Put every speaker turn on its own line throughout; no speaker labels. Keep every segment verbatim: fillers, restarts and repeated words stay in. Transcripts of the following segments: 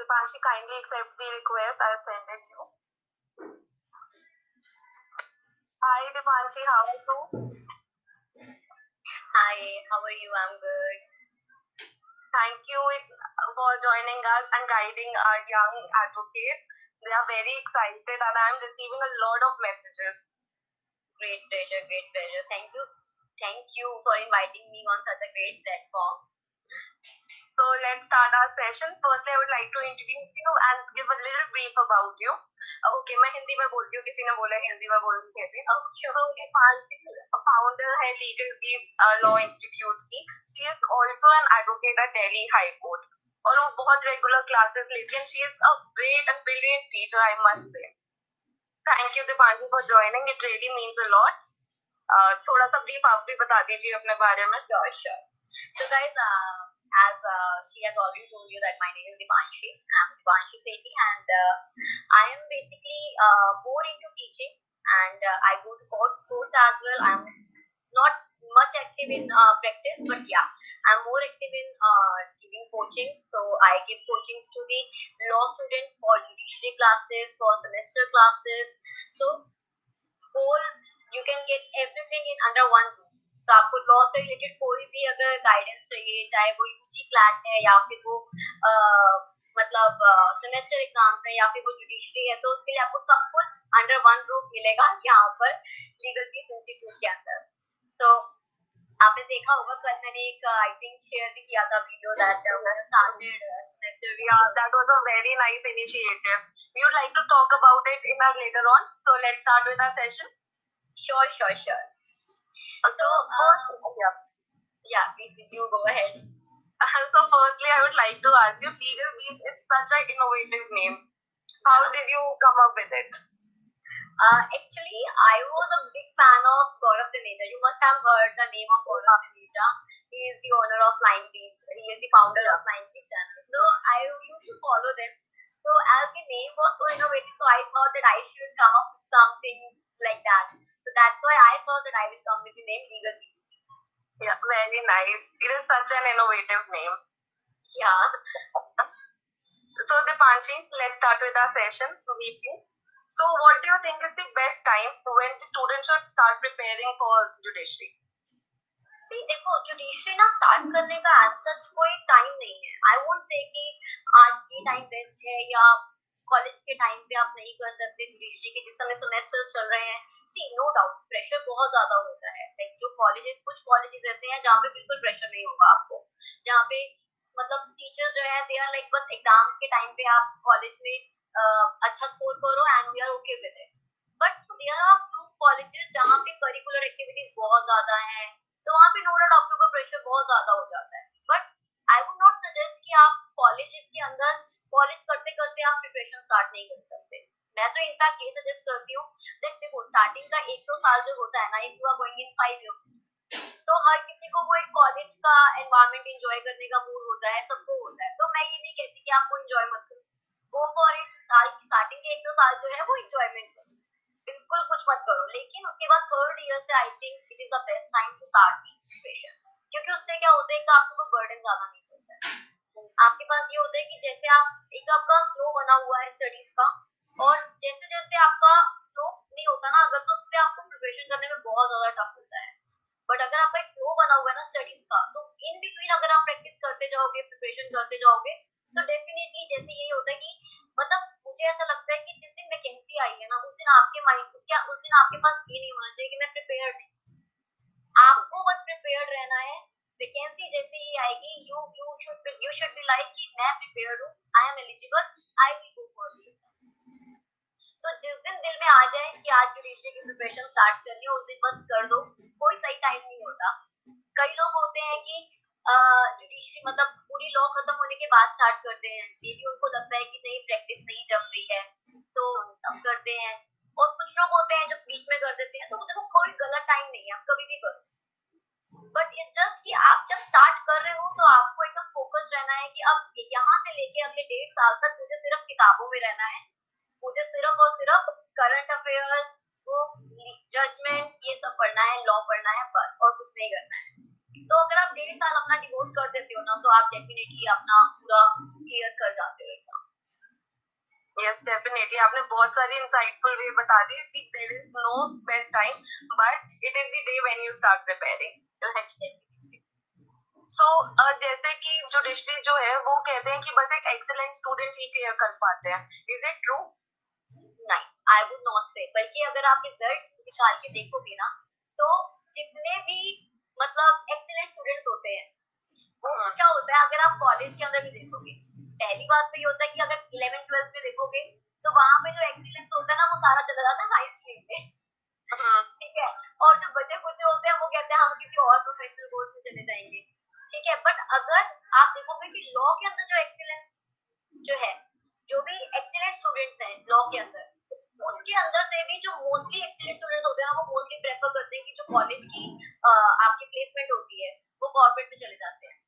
Dipanshi, kindly accept the request I have sent it you. Hi Dipanshi, how are you?
Hi, how are you? I'm good.
Thank you for joining us and guiding our young advocates. They are very excited and I'm receiving a lot of messages.
Great pleasure, great pleasure. Thank you. Thank you for inviting me on such a great platform.
So let's start our session. Firstly, I would like to introduce you and give a little brief about you. Okay, मैं हिंदी में बोलती हूँ, किसी ने बोला हिंदी में बोलनी कहती हूँ. Okay, Dipanshi founder है Legal Peace uh, Law Institute की. She is also an advocate at Delhi High Court. और वो बहुत रेगुलर क्लासेस लेती है. She is a great and brilliant teacher, I must say. Thank you Dipanshi for joining. It really means a lot. Uh, थोड़ा सा brief आप भी बता दीजिए अपने बारे में.
Sure, sure. So guys, uh, as uh, she has already told you that my name is Dipanshi. I'm Dipanshi Sethi and uh, I am basically uh, more into teaching and uh, I go to court course as well. I'm not much active in uh, practice, but yeah, I'm more active in uh, giving coaching. So I give coachings to the law students for judiciary classes, for semester classes. So whole you can get everything in under one roof. तो आपको law से related कोई भी अगर guidance चाहिए, चाहे वो UG class है या फिर वो आ, मतलब सेमेस्टर एग्जाम्स है या फिर वो जुडिशरी है, तो उसके लिए आपको सब कुछ अंडर वन रूफ मिलेगा यहाँ पर लीगल पीस इंस्टीट्यूट के अंदर. सो so, आपने देखा होगा कल मैंने एक आई थिंक शेयर भी किया था video that started semester.
Yeah, that was a very nice initiative. We would like to talk about it in our later on. So let's start with our session.
Sure, sure, sure.
So, uh, yeah.
Yeah, please, please, you go ahead.
So, firstly, I would like to ask you, Legal Peace is such an innovative name. How did you come up with it?
Uh, actually, I was a big fan of Gaurav Taneja. You must have heard the name of Gaurav Taneja. He is the owner of Flying Beast. He is the founder of Flying Beast channel. So I used to follow them. So as the name was so innovative, so I thought that I should come up with something like that. So that's why I thought that I will come with the name Legal Beast.
Yeah, very nice. It is such an innovative name.
Yeah.
So Dipanshi, let's start with our session. So, so what do you think is the best time when the students should start preparing for judiciary?
See, देखो judiciary ना start करने का as such कोई time नहीं है. I won't say कि आज ये टाइम बेस्ट है या कॉलेज के टाइम पे आप नहीं कर सकते जुडिशरी के जिस समय सेमेस्टर्स चल रहे हैं. सी नो डाउट प्रेशर बहुत ज्यादा होता है. लाइक जो कॉलेजेस कुछ कॉलेजेस ऐसे हैं जहाँ पे बिल्कुल प्रेशर नहीं होगा आपको, जहाँ पे मतलब टीचर्स जो है दे आर लाइक बस एग्जाम्स के टाइम पे आप कॉलेज में uh, अच्छा स्कोर करो and we are okay with it. But there are few colleges जहाँ पे करिकुलर एक्टिविटीज बहुत ज्यादा है, तो वहाँ पे नो डाउट आप लोगों का प्रेशर बहुत ज्यादा हो जाता है. But I would not suggest कि आप कॉलेजेस के अंदर कॉलेज करते करते आप प्रिपरेशन स्टार्ट नहीं कर सकते. मैं तो इनफैक्ट ये सजेस्ट करती हूँ दैट देखो स्टार्टिंग का एक दो साल जो होता है ना, if you are going in five years, तो हर किसी को वो एक कॉलेज का एनवायरनमेंट एंजॉय करने का मूड होता है, सबको होता है. तो मैं ये नहीं कहती कि आपको एंजॉय मत करो, गो फॉर इट. स्टार्टिंग के एक दो साल जो है वो एंजॉयमेंट करो, बिल्कुल कुछ मत करो. लेकिन उसके बाद थर्ड ईयर से I think it is the best time to start the preparation, क्योंकि उससे क्या होता है कि आपको कोई बर्डन ज्यादा नहीं होता है. आपके पास ये होता है कि जैसे आप एक आपका फ्लो बना हुआ है स्टडीज का, और जैसे जैसे आपका फ्लो नहीं होता ना अगर, तो उससे आपको प्रिपरेशन करने में बहुत ज्यादा टफ होता है. बट अगर आपका एक फ्लो बना हुआ है ना स्टडीज का, तो इन बिटवीन अगर आप प्रैक्टिस करते जाओगे, प्रिपरेशन करते जाओगे, तो डेफिनेटली जैसे यही होता है कि मतलब मुझे ऐसा लगता है कि जिस दिन वैकेंसी आई है ना, उस दिन आपके माइंड क्या उस दिन आपके पास ये नहीं होना चाहिए कि मैं प्रिपेयर्ड नहीं. आपको बस प्रिपेयर्ड रहना है. वैकेंसी जैसे ही आएगी, you you should you should be like कि मैं प्रिपेयर्ड हूँ, I am eligible, I will go for this. तो जिस दिन दिल में आ जाए कि आज जुडिशरी की प्रिपरेशन स्टार्ट करनी है, उस दिन बस कर दो. कोई सही टाइम नहीं होता. कई लोग होते हैं कि जुडिशरी मतलब पूरी लॉ खत्म होने के बाद स्टार्ट करते हैं, मे भी उनको लगता है कि नहीं प्रैक्टिस नहीं जम रही है तो तब करते हैं. और कुछ लोग होते हैं जो बीच में कर देते हैं. तो देखो कोई गलत टाइम नहीं है, आप कभी भी करो. बट इट्स जस्ट कि आप जब स्टार्ट कर रहे हो तो आपको एकदम फोकस रहना है कि अब यहाँ से लेके अगले डेढ़ साल तक मुझे सिर्फ किताबों में रहना है. मुझे सिर्फ और सिर्फ करंट अफेयर्स, बुक्स, जजमेंट्स ये सब पढ़ना है, लॉ पढ़ना है, बस और कुछ नहीं करना है. तो अगर आप डेढ़ साल अपना डिवोट कर देते हो ना, तो आप डेफिनेटली अपना पूरा क्लियर कर जाते हो एग्जाम.
यस डेफिनेटली, आपने बहुत सारी इंसाइटफुल वे बता दी कि there is no best time, but it is the day when you start preparing. So जैसे कि जुडिशरी जो है वो कहते हैं कि बस एक एक्सीलेंट स्टूडेंट ही क्लियर कर पाते हैं, इज इट ट्रू?
नहीं, आई वुड नॉट से, बल्कि अगर आप रिजल्ट निकाल के देखोगे ना, तो जितने भी मतलब एक्सीलेंट स्टूडेंट्स होते हैं वो क्या होता है, अगर आप कॉलेज के अंदर भी देखोगे, पहली बात तो ये होता है कि अगर इलेवन ट्वेल्थ में देखोगे तो वहां पे जो एक्सीलेंस होता है ना वो सारा चला जाता है साइंस स्ट्रीम में, ठीक है, और जो बचे कुछ होते हैं वो कहते हैं हम किसी और प्रोफेशनल कोर्स में चले जाएंगे, ठीक है। बट अगर आप देखोगे कि लॉ के अंदर जो एक्सीलेंस जो है, जो भी एक्सीलेंट स्टूडेंट्स हैं लॉ के अंदर, उनके अंदर से भी जो मोस्टली एक्सीलेंट स्टूडेंट्स होते हैं ना, वो मोस्टली प्रेफर करते हैं कि जो कॉलेज की आ, आपकी प्लेसमेंट होती है वो कॉर्पोरेट में चले जाते हैं।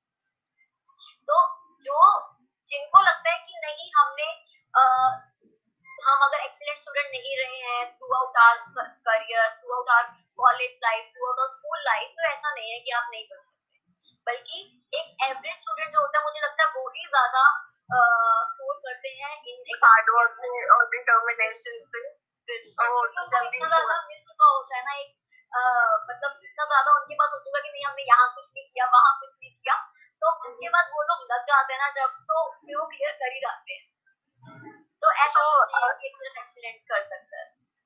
तो जो जिनको लगता है कि नहीं हमने आ, हम अगर एक्सीलेंट स्टूडेंट नहीं रहे हैं throughout our career, throughout our college life, throughout our school life, तो ऐसा नहीं है कि आप नहीं कर सकते, बल्कि एक एवरेज स्टूडेंट जो होता है मुझे लगता है वो ही ज्यादा स्कोर करते हैं इन
हार्ड वर्क से और डिटर्मिनेशन से,
और जल्दी ज्यादा मिल चुका होता है ना एक Uh, मतलब इतना ज्यादा उनके पास होता है कि नहीं हमने यहाँ कुछ नहीं किया वहां कुछ नहीं किया, तो उसके बाद वो लोग लग जाते हैं ना जब, तो फिर वो क्लियर कर ही जाते हैं, तो ऐसा एक्सीलेंट कर सकता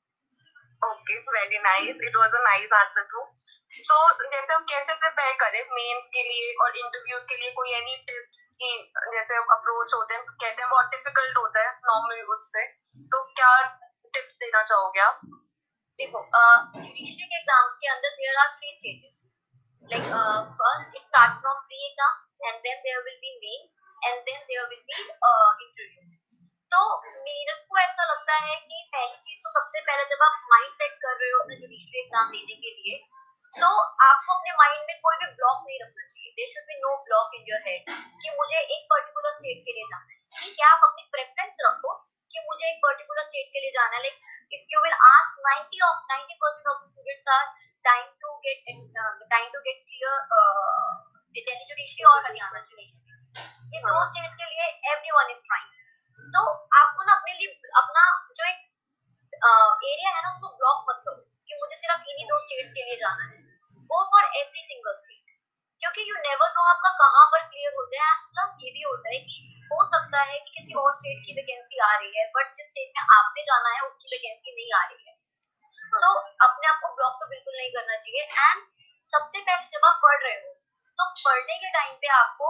है।
Okay, very nice, it was a nice answer too. So जैसे हम कैसे प्रिपेयर करें मेंस के लिए और इंटरव्यूज के लिए, कोई एनी टिप्स की जैसे अप्रोच होते हैं, कहते हैं बहुत डिफिकल्ट होता है नॉर्मल उससे, तो क्या टिप्स देना चाहोगे आप?
देखो जुडिशरी के एग्जाम्स के अंदर there are three stages, like uh, first it starts from pre exam and then there will be mains and then there will be uh, interview। तो मेरे को ऐसा लगता है कि पहली चीज तो सबसे पहले जब आप माइंड सेट कर रहे हो अपने जुडिशरी एग्जाम देने के लिए, तो आपको अपने माइंड में कोई भी ब्लॉक नहीं रखना चाहिए, there should be no block in your head कि मुझे एक पर्टिकुलर स्टेट के लिए जाना है, ठीक है, आप अपनी प्रेफरेंस रखो कि मुझे एक पर्टिकुलर स्टेट के लिए जाना है, like if you will ask ninety of ninety percent of the students are trying to get uh, trying to get clear uh, Delhi judiciary और हरियाणा judiciary, ये दो स्टेट्स के लिए everyone is trying। तो आपको ना अपने लिए अपना जो एक एरिया uh, है ना उसको ब्लॉक मत करो कि मुझे सिर्फ इन्हीं दो स्टेट्स के लिए जाना है, go for every single state, क्योंकि यू नेवर नो आपका कहाँ पर क्लियर हो जाए। प्लस ये भी होता है कि हो सकता है कि किसी और स्टेट की वैकेंसी आ रही है बट जिस स्टेट में आपने जाना है उसकी वैकेंसी नहीं आ रही है, तो अपने आप को ब्लॉक तो बिल्कुल नहीं करना चाहिए। एंड सबसे पहले जब आप पढ़ रहे हो तो पढ़ने के टाइम पे आपको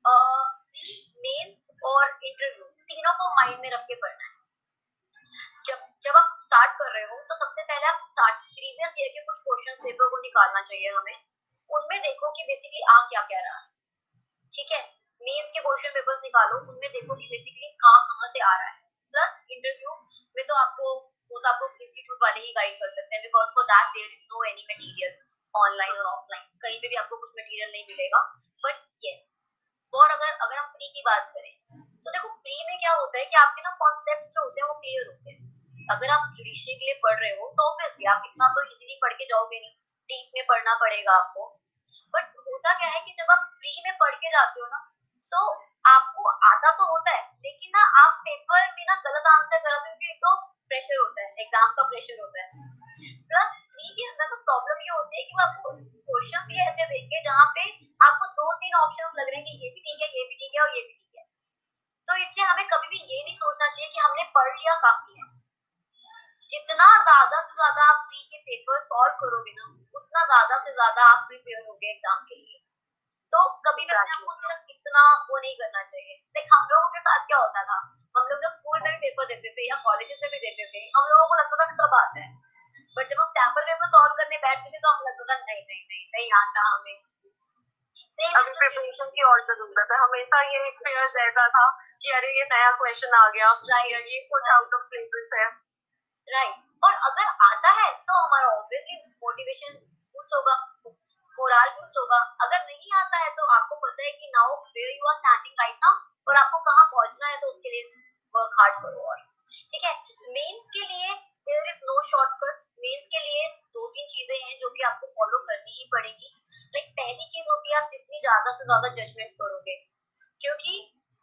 मेंस और इंटरव्यू तीनों को माइंड में रख के पढ़ना है। जब जब आप स्टार्ट कर रहे हो तो सबसे पहले आप स्टार्ट प्रीवियस ईयर के कुछ क्वेश्चन पेपर को निकालना चाहिए हमें, उनमें देखो कि बेसिकली आ क्या क्या रहा है, ठीक है, मेंस के क्वेश्चन पेपर्स निकालो, उनमें देखो कि बेसिकली कहाँ कहाँ से आ रहा है। प्लस इंटरव्यू में तो आपको वो तो आपको इंस्टीट्यूट वाले ही गाइड कर सकते हैं, because for that there is no any material online और ऑफलाइन, कहीं पे भी आपको कुछ मटेरियल नहीं मिलेगा। बट यस, और अगर अगर हम प्री की बात करें तो देखो प्री में क्या होता है कि आपके ना कॉन्सेप्ट्स जो होते हैं वो क्लियर होते हैं। अगर आप जुडिशरी के लिए पढ़ रहे हो तो ऑब्वियसली आप इतना तो इजीली पढ़ के जाओगे नहीं, डीप में पढ़ना पड़ेगा आपको। बट होता क्या है कि जब आप प्री में पढ़ के जाते हो ना तो आपको आता तो होता है, लेकिन ना आप पेपर में ना गलत आंसर कर देते हो, तो प्रेशर होता है, एग्जाम का प्रेशर होता है। प्लस प्री के अंदर तो प्रॉब्लम ये होती है कि वो आपको क्वेश्चंस ही ऐसे देंगे जहाँ पे आपको दो तीन ऑप्शंस लग रहे हैं कि ये भी ठीक है, ये भी ठीक है और ये भी ठीक है। तो इसलिए हमें कभी भी ये नहीं सोचना चाहिए कि हमने पढ़ लिया काफी है। जितना ज्यादा से ज्यादा आप प्री के पेपर सॉल्व करोगे ना उतना ज्यादा से ज्यादा आप प्रिपेयर होगे एग्जाम के लिए। तो कभी भी अपने आपको सिर्फ इतना वो नहीं करना चाहिए। लाइक हम लोगों के साथ क्या होता था, हम लोग जब स्कूल में भी पेपर देते थे या कॉलेजेस में भी देते थे, हम लोगों को लगता था सब आता है, बट जब हम सैंपल पेपर सॉल्व करने बैठते थे तो हमें लगता था नहीं नहीं नहीं नहीं आता हमें।
अभी प्रिपरेशन की और जरूरत है, हमेशा ये एक फेयर रहता था कि अरे ये नया क्वेश्चन आ गया, राइट, ये कुछ आउट ऑफ सिलेबस है,
राइट। और अगर आता है तो हमारा ऑब्वियसली मोटिवेशन बूस्ट होगा, मोरल बूस्ट होगा। अगर नहीं आता है तो आपको पता है कि now where you are standing right now और आपको कहाँ पहुंचना है, तो उसके लिए वर्क हार्ड करो। और ठीक है, मेंस के लिए there is no shortcut. Mains के लिए दो तीन चीजें हैं जो कि आपको फॉलो करनी ही पड़ेगी। लाइक पहली चीज होती है आप जितनी ज्यादा से ज्यादा जजमेंट्स करोगे, क्योंकि सी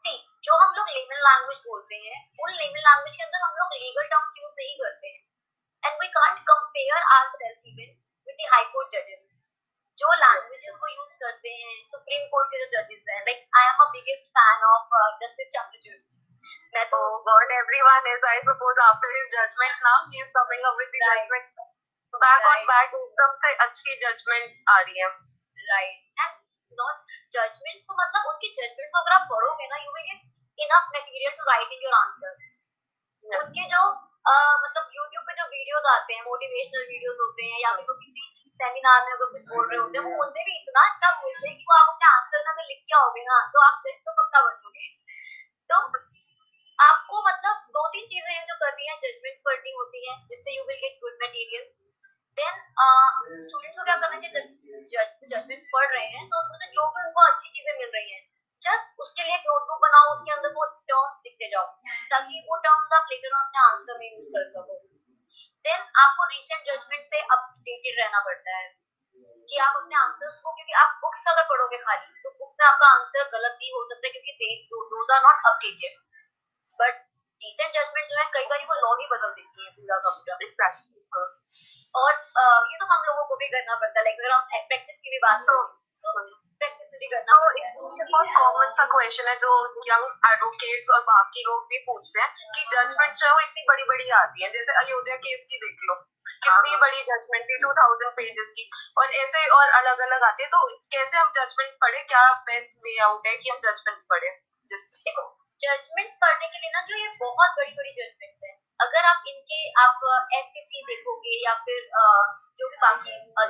जो हम लोग लेमन लैंग्वेज बोलते हैं, उन लेमन लैंग्वेज के अंदर हम लोग लीगल टर्म्स यूज नहीं करते हैं, and we can't compare ourselves even with the high court जजेस जो लैंग्वेजेस को यूज करते हैं, सुप्रीम कोर्ट के जो जजेस हैं। Like I am a biggest fan of Justice Chandrachud. मैं तो
Oh God, everyone is, I suppose, after his judgments now, he is coming up with the
Right.
judgments. Back on
Right.
back, एकदम से अच्छी judgments आ रही हैं.
Right and not judgements को, मतलब उनकी जजमेंट्स को अगर आप पढ़ोगे ना, you will get enough material to write in your answers. उनके जो uh, मतलब यूट्यूब पे जो वीडियोस आते हैं, मोटिवेशनल वीडियोस होते हैं, या फिर वो किसी सेमिनार में अगर कुछ बोल रहे होते हैं, वो उनमें भी इतना अच्छा बोलते हैं कि वो आप अपने आंसर में अगर लिख के आओगे ना, तो आप जज तो पक्का बनोगे। तो आपको मतलब दो तीन चीजें हैं जो करनी है, जजमेंट्स पढ़नी होती है जिससे you will get good material. Then students को क्या करना चाहिए, जजमेंट्स पढ़ रहे हैं तो उसमें से जो भी उनको अच्छी चीजें मिल रही हैं, जस्ट उसके लिए एक नोटबुक बनाओ, उसके अंदर वो टर्म्स लिखते जाओ, ताकि वो टर्म्स आप लेटर ऑन अपने आंसर में यूज कर सको। देन आपको रीसेंट जजमेंट से अपडेटेड रहना पड़ता है कि आप अपने आंसर्स को, क्योंकि आप बुक्स अगर पढ़ोगे खाली तो बुक्स में आपका आंसर गलत भी हो सकता है, क्योंकि those are not updated. But recent judgement जो है, कई बार वो लॉ ही बदल देती है पूरा का पूरा। और uh, ये तो हम लोगों को भी करना पड़ता है। लाइक अगर हम प्रैक्टिस की भी बात करें तो प्रैक्टिस भी करना पड़ता है।
बहुत कॉमन सा क्वेश्चन है जो यंग एडवोकेट्स और बाकी लोग भी पूछते हैं कि जजमेंट्स जो है वो इतनी बड़ी बड़ी आती हैं, जैसे अयोध्या केस की देख लो, कितनी बड़ी जजमेंट थी, टू थाउजेंड पेजेस की, और ऐसे और अलग अलग आती है। तो कैसे हम जजमेंट्स पढ़े, क्या बेस्ट वे आउट है कि हम जजमेंट्स पढ़े? जिससे
देखो, जजमेंट्स पढ़ने के लिए ना, जो ये बहुत बड़ी बड़ी जजमेंट्स हैं, अगर आप इनके आप एससीसी देखोगे या फिर uh, जो भी बाकी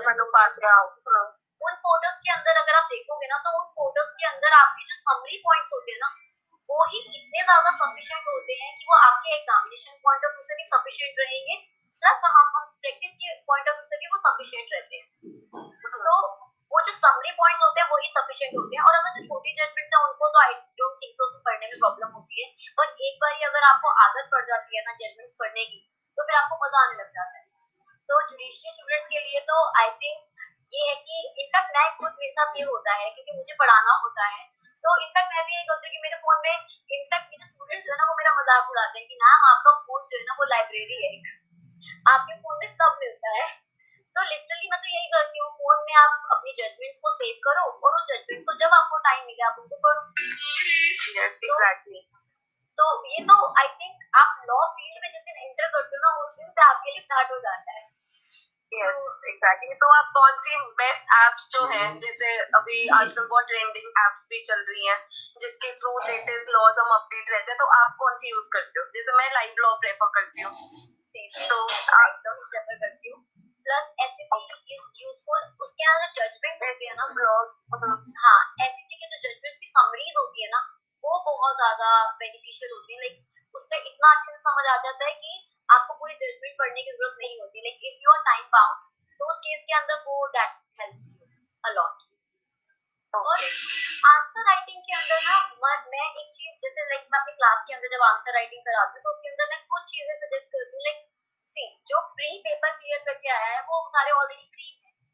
उन पोर्टल्स के अंदर अगर आप देखोगे ना, तो उन पोर्टल्स के अंदर आपके जो समरी पॉइंट्स होते हैं ना, वो ही इतने ज्यादा सफिशिएंट होते हैं कि वो आपके एग्जामिनेशन पॉइंट ऑफ व्यू से भी सफिशिएंट रहेंगे, प्लस हम प्रैक्टिस के पॉइंट ऑफ व्यू से भी वो सफिशिएंट रहते हैं। तो वो जो समरी पॉइंट्स होते हैं वही सफिशिएंट होते हैं। और अगर जो छोटी जजमेंट्स है उनको तो आई डोंट थिंक सो कि पढ़ने में प्रॉब्लम होती है, पर एक बार अगर आपको आदत पड़ जाती है ना जजमेंट्स पढ़ने की, तो फिर आपको मजा आने लग जाता है। तो जुडिशरी स्टूडेंट्स के लिए तो आई थिंक ये है कि इनफैक्ट मैं खुद मेरे साथ ये होता है, क्योंकि मुझे पढ़ाना होता है, तो इनफैक्ट मैं भी यही करती हूँ कि मेरे फोन में, इनफैक्ट मेरे स्टूडेंट्स जो है ना, वो मेरा मजाक उड़ाते हैं कि मैम आपका फोन जो है ना वो लाइब्रेरी है, आपके फोन में सब मिलता है। तो लिटरली मैं तो यही करती हूँ, फोन में आप अपनी जजमेंट्स को सेव करो और उन जजमेंट्स को जब आपको टाइम मिले आप उनको पढ़ो।
yes, exactly.
तो ये तो आई थिंक आप लॉ फील्ड में जिस दिन एंटर करते हो ना, उस दिन से आपके लिए स्टार्ट हो जाता है।
yes, exactly. तो आप कौन सी बेस्ट एप्स जो हैं, जैसे अभी आजकल बहुत ट्रेंडिंग एप्स भी चल रही हैं जिसके थ्रू लेटेस्ट लॉज हम अपडेट रहते हैं, तो आप कौन सी यूज करते हो? जैसे मैं लाइव लॉ प्रेफर करती हूँ, तो
लाइव लॉ प्रेफर करती हूँ, प्लस एससीसी इज यूजफुल। उसके अंदर जजमेंट्स होती है ना, ब्लॉग, हाँ, एससीसी के जो जजमेंट्स की समरीज होती है ना, वो बहुत ज्यादा बेनिफिशियल होती है। लाइक उससे इतना अच्छे से समझ आ जाता है कि आपको पूरी जजमेंट पढ़ने की जरूरत नहीं होती। Like if you are time bound, तो उस केस के अंदर वो that helps you a lot. और आंसर राइटिंग के अंदर ना, मैं एक चीज, जैसे लाइक मैं अपनी क्लास के अंदर जब आंसर राइटिंग कराती हूँ, तो उसके अंदर मैं कुछ चीजें सजेस्ट करती हूँ। लाइक सी, जो प्री पेपर क्लियर करके आया है वो सारे ऑलरेडी फ्री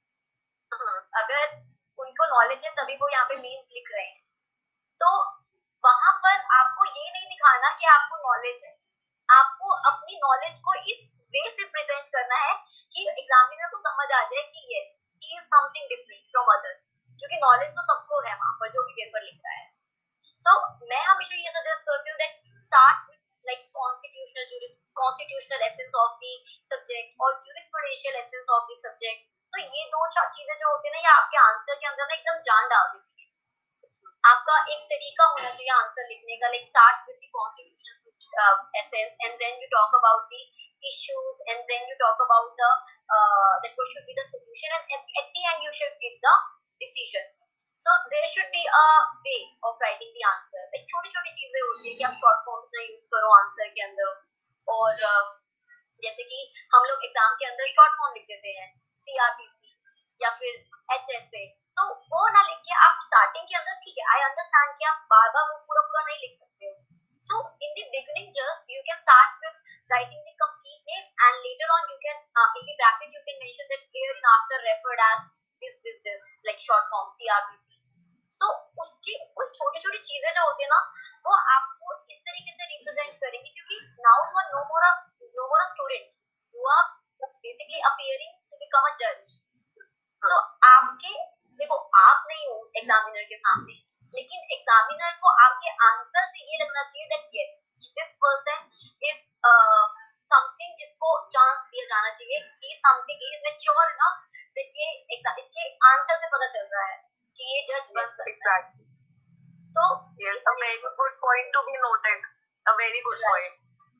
है, अगर उनको नॉलेज है तभी वो यहाँ पे मेंस लिख रहे हैं। तो वहां पर आपको ये नहीं दिखाना कि आपको नॉलेज है, आपको अपनी नॉलेज को इस वे से प्रेजेंट करना है कि एग्जामिनर को समझ आ जाए कि yes he is something different from others, क्योंकि नॉलेज तो सबको है वहां पर जो भी पेपर लिख रहा है। सो so, मैं हमेशा ये सजेस्ट करती हूँ that start with like constitutional juris constitutional essence of the subject और jurisprudential essence of the subject. तो ये दो चार चीजें जो होती है ना, ये आपके आंसर के अंदर ना एकदम जान डाल देती है। आपका एक तरीका होना चाहिए आंसर लिखने का, like start with the constitutional essence and then you talk about the issues and then you talk about the uh, that what should be the solution, and at, at the end you should give the decision. So there should be a way of writing the answer. like छोटी छोटी चीजें होती है कि आप short forms ना use करो answer के अंदर, और uh, जैसे कि हम लोग एग्जाम के अंदर शॉर्ट फॉर्म लिख देते हैं, सीआरपीसी या फिर एचएसए, तो वो ना लिख के आप स्टार्टिंग के अंदर, ठीक है आई अंडरस्टैंड कि आप बार बार वो पूरा पूरा नहीं लिख सकते हो, so in the beginning just you can start with writing the complete name, and later on you can uh, in the bracket you can mention that herein after referred as this this this like short form C R P C. so उसकी कुछ छोटी छोटी चीजें जो होती है ना, वो आप तो
yes, a very good point to be noted, a very good point.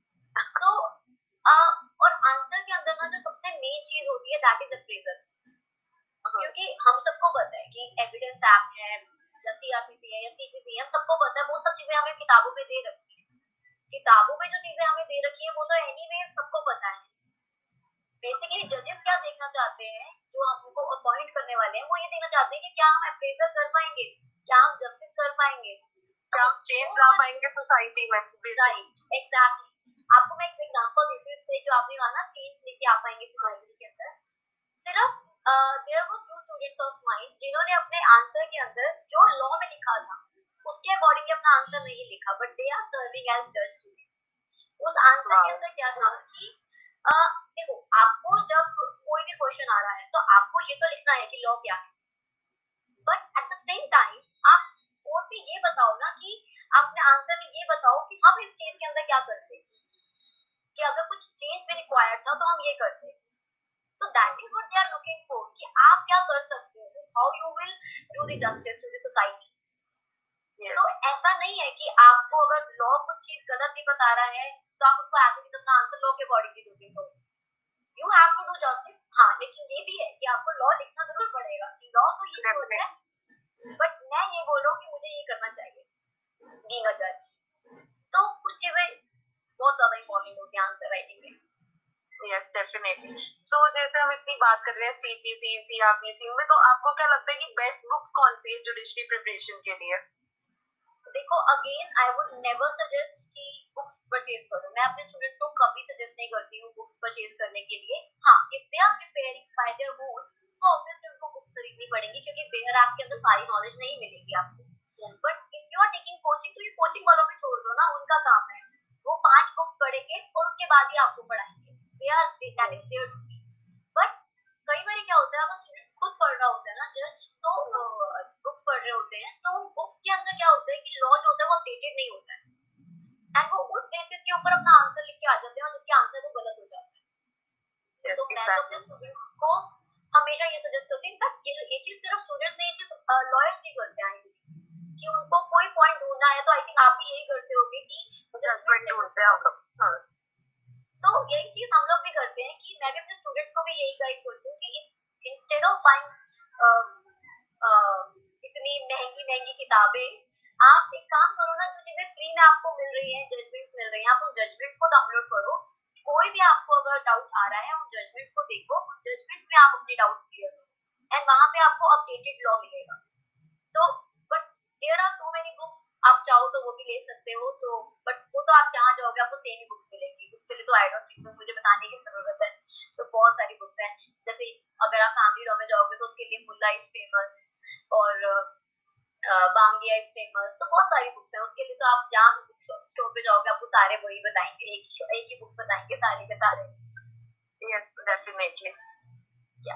so uh, और आंसर के अंदर ना जो सबसे मेन चीज होती है दैट इज अप्रेजल, क्योंकि हम सबको पता है कि एविडेंस एक्ट है या सीआरपीसी है या सीपीसी है, हम सबको पता है वो सब चीजें हमें किताबों में दे रखी है, किताबों में जो चीजें हमें दे रखी है वो तो एनीवे सबको पता है। बेसिकली जजेस क्या देखना चाहते हैं, जो हमको अपॉइंट करने वाले हैं, वो ये देखना चाहते हैं कि क्या हम अप्रेजल कर पाएंगे, क्या हम जस्टिस कर पाएंगे,
क्या हम चेंज ला पाएंगे सोसाइटी में।
Right, exactly. आपको मैं एक एग्जांपल देती हूँ इससे, जो आपने कहा ना चेंज लेके आ पाएंगे सोसाइटी के अंदर। सिर्फ there were few students of mine जिन्होंने अपने आंसर के अंदर जो लॉ में लिखा था उसके अकॉर्डिंग अपना आंसर नहीं लिखा, but they are serving as जज टुडे। उस आंसर के अंदर क्या था कि uh, देखो, आपको जब कोई भी क्वेश्चन आ रहा है तो आपको ये तो लिखना है कि लॉ क्या है, but at the same time आप कोर्ट में ये बताओ ना कि अपने आंसर में ये बताओ कि हम इस केस के अंदर क्या करते, कि अगर कुछ चेंज भी रिक्वायर्ड था तो हम ये करते। So that is what they are looking for, कि आप क्या कर सकते हो, how you will do the justice to the society. yes. तो ऐसा नहीं है कि आपको अगर लॉ कुछ चीज गलत भी बता रहा है तो आप उसको ऐसे भी अपना आंसर लॉ के अकॉर्डिंग ही दोगे, तो you have to do justice. हाँ, लेकिन ये भी है कि आपको लॉ लिखना जरूर पड़ेगा कि लॉ तो ये बोलता है, बट मैं ये बोल रहा हूँ कि मुझे ये करना चाहिए बीइंग अ जज। तो कुछ चीजें बहुत ज्यादा इंपॉर्टेंट होती है आंसर राइटिंग में।
Yes definitely. सो जैसे हम इतनी बात कर रहे हैं सीपीसी सीआरपीसी में, तो आपको क्या लगता है कि बेस्ट बुक्स कौन सी है जुडिशरी प्रिपरेशन के लिए?
देखो, again I would never suggest कि बुक्स परचेज करो। मैं अपने स्टूडेंट्स को कभी सजेस्ट नहीं करती हूँ बुक्स परचेज करने के लिए। हाँ, if they are preparing by their own तो ऑब्वियसली उनको बुक्स खरीदनी पड़ेगी, क्योंकि बेयर ऐप के अंदर सारी नॉलेज नहीं मिलेगी आपको। But if you are taking coaching तो ये कोचिंग वालों पे छोड़ दो ना, उनका काम है, वो पांच बुक्स पढ़ेंगे और उसके बाद ही आपको पढ़ाएंगे। They are that is their duty. बट कई बार क्या होता है, अगर स्टूडेंट्स खुद पढ़ रहा होता है ना जज, तो बुक्स पढ़ रहे होते हैं, तो बुक्स के अंदर क्या होता है कि लॉ जो होता है वो अपडेटेड नहीं होता है, एंड वो उस बेसिस के ऊपर अपना आंसर लिख के आ जाते हैं और उनके आंसर वो गलत हो जाता है। तो मैं तो अपने स्टूडेंट्स को हमेशा ये सजेस्ट करती हूँ, इनफैक्ट ये चीज सिर्फ स्टूडेंट्स नहीं, ये चीज लॉयर्स भी करते हैं कि उनको कोई पॉइंट ढूंढना है, तो आई थिंक आप भी यही करते होगे कि जजमेंट ढूंढते हैं आप लोग। तो यही चीज हम लोग भी करते हैं कि मैं भी अपने स्टूडेंट्स को भी यही गाइड करती हूँ कि इंस्टेड ऑफ बाइंग इतनी महंगी महंगी किताबें, आप एक काम करो ना, जो चीजें फ्री में आपको मिल रही है, जजमेंट्स मिल रही हैं, आप उन जजमेंट्स को डाउनलोड करो। कोई भी आपको अगर डाउट आ रहा है उन जजमेंट्स को देखो, उन जजमेंट्स में आप अपने डाउट्स क्लियर करो, एंड वहां पे आपको अपडेटेड लॉ मिलेगा। तो but there are so many books, आप चाहो तो वो भी ले सकते हो, तो बट वो तो आप जहाँ जाओगे आपको सेम ही बुक्स मिलेंगी, उसके लिए तो आई डोंट थिंक मुझे बताने की जरूरत है। तो बहुत सारी बुक्स हैं, जैसे अगर आप फैमिली लॉ में जाओगे तो उसके लिए मुल्ला इज फेमस और बांगिया इज फेमस, तो बहुत सारी बुक्स हैं उसके लिए। तो आप जहाँ बुक स्टोर पे जाओगे आपको सारे वही बताएंगे, एक ही एक ही बुक्स बताएंगे सारे के सारे।
Yes definitely.
या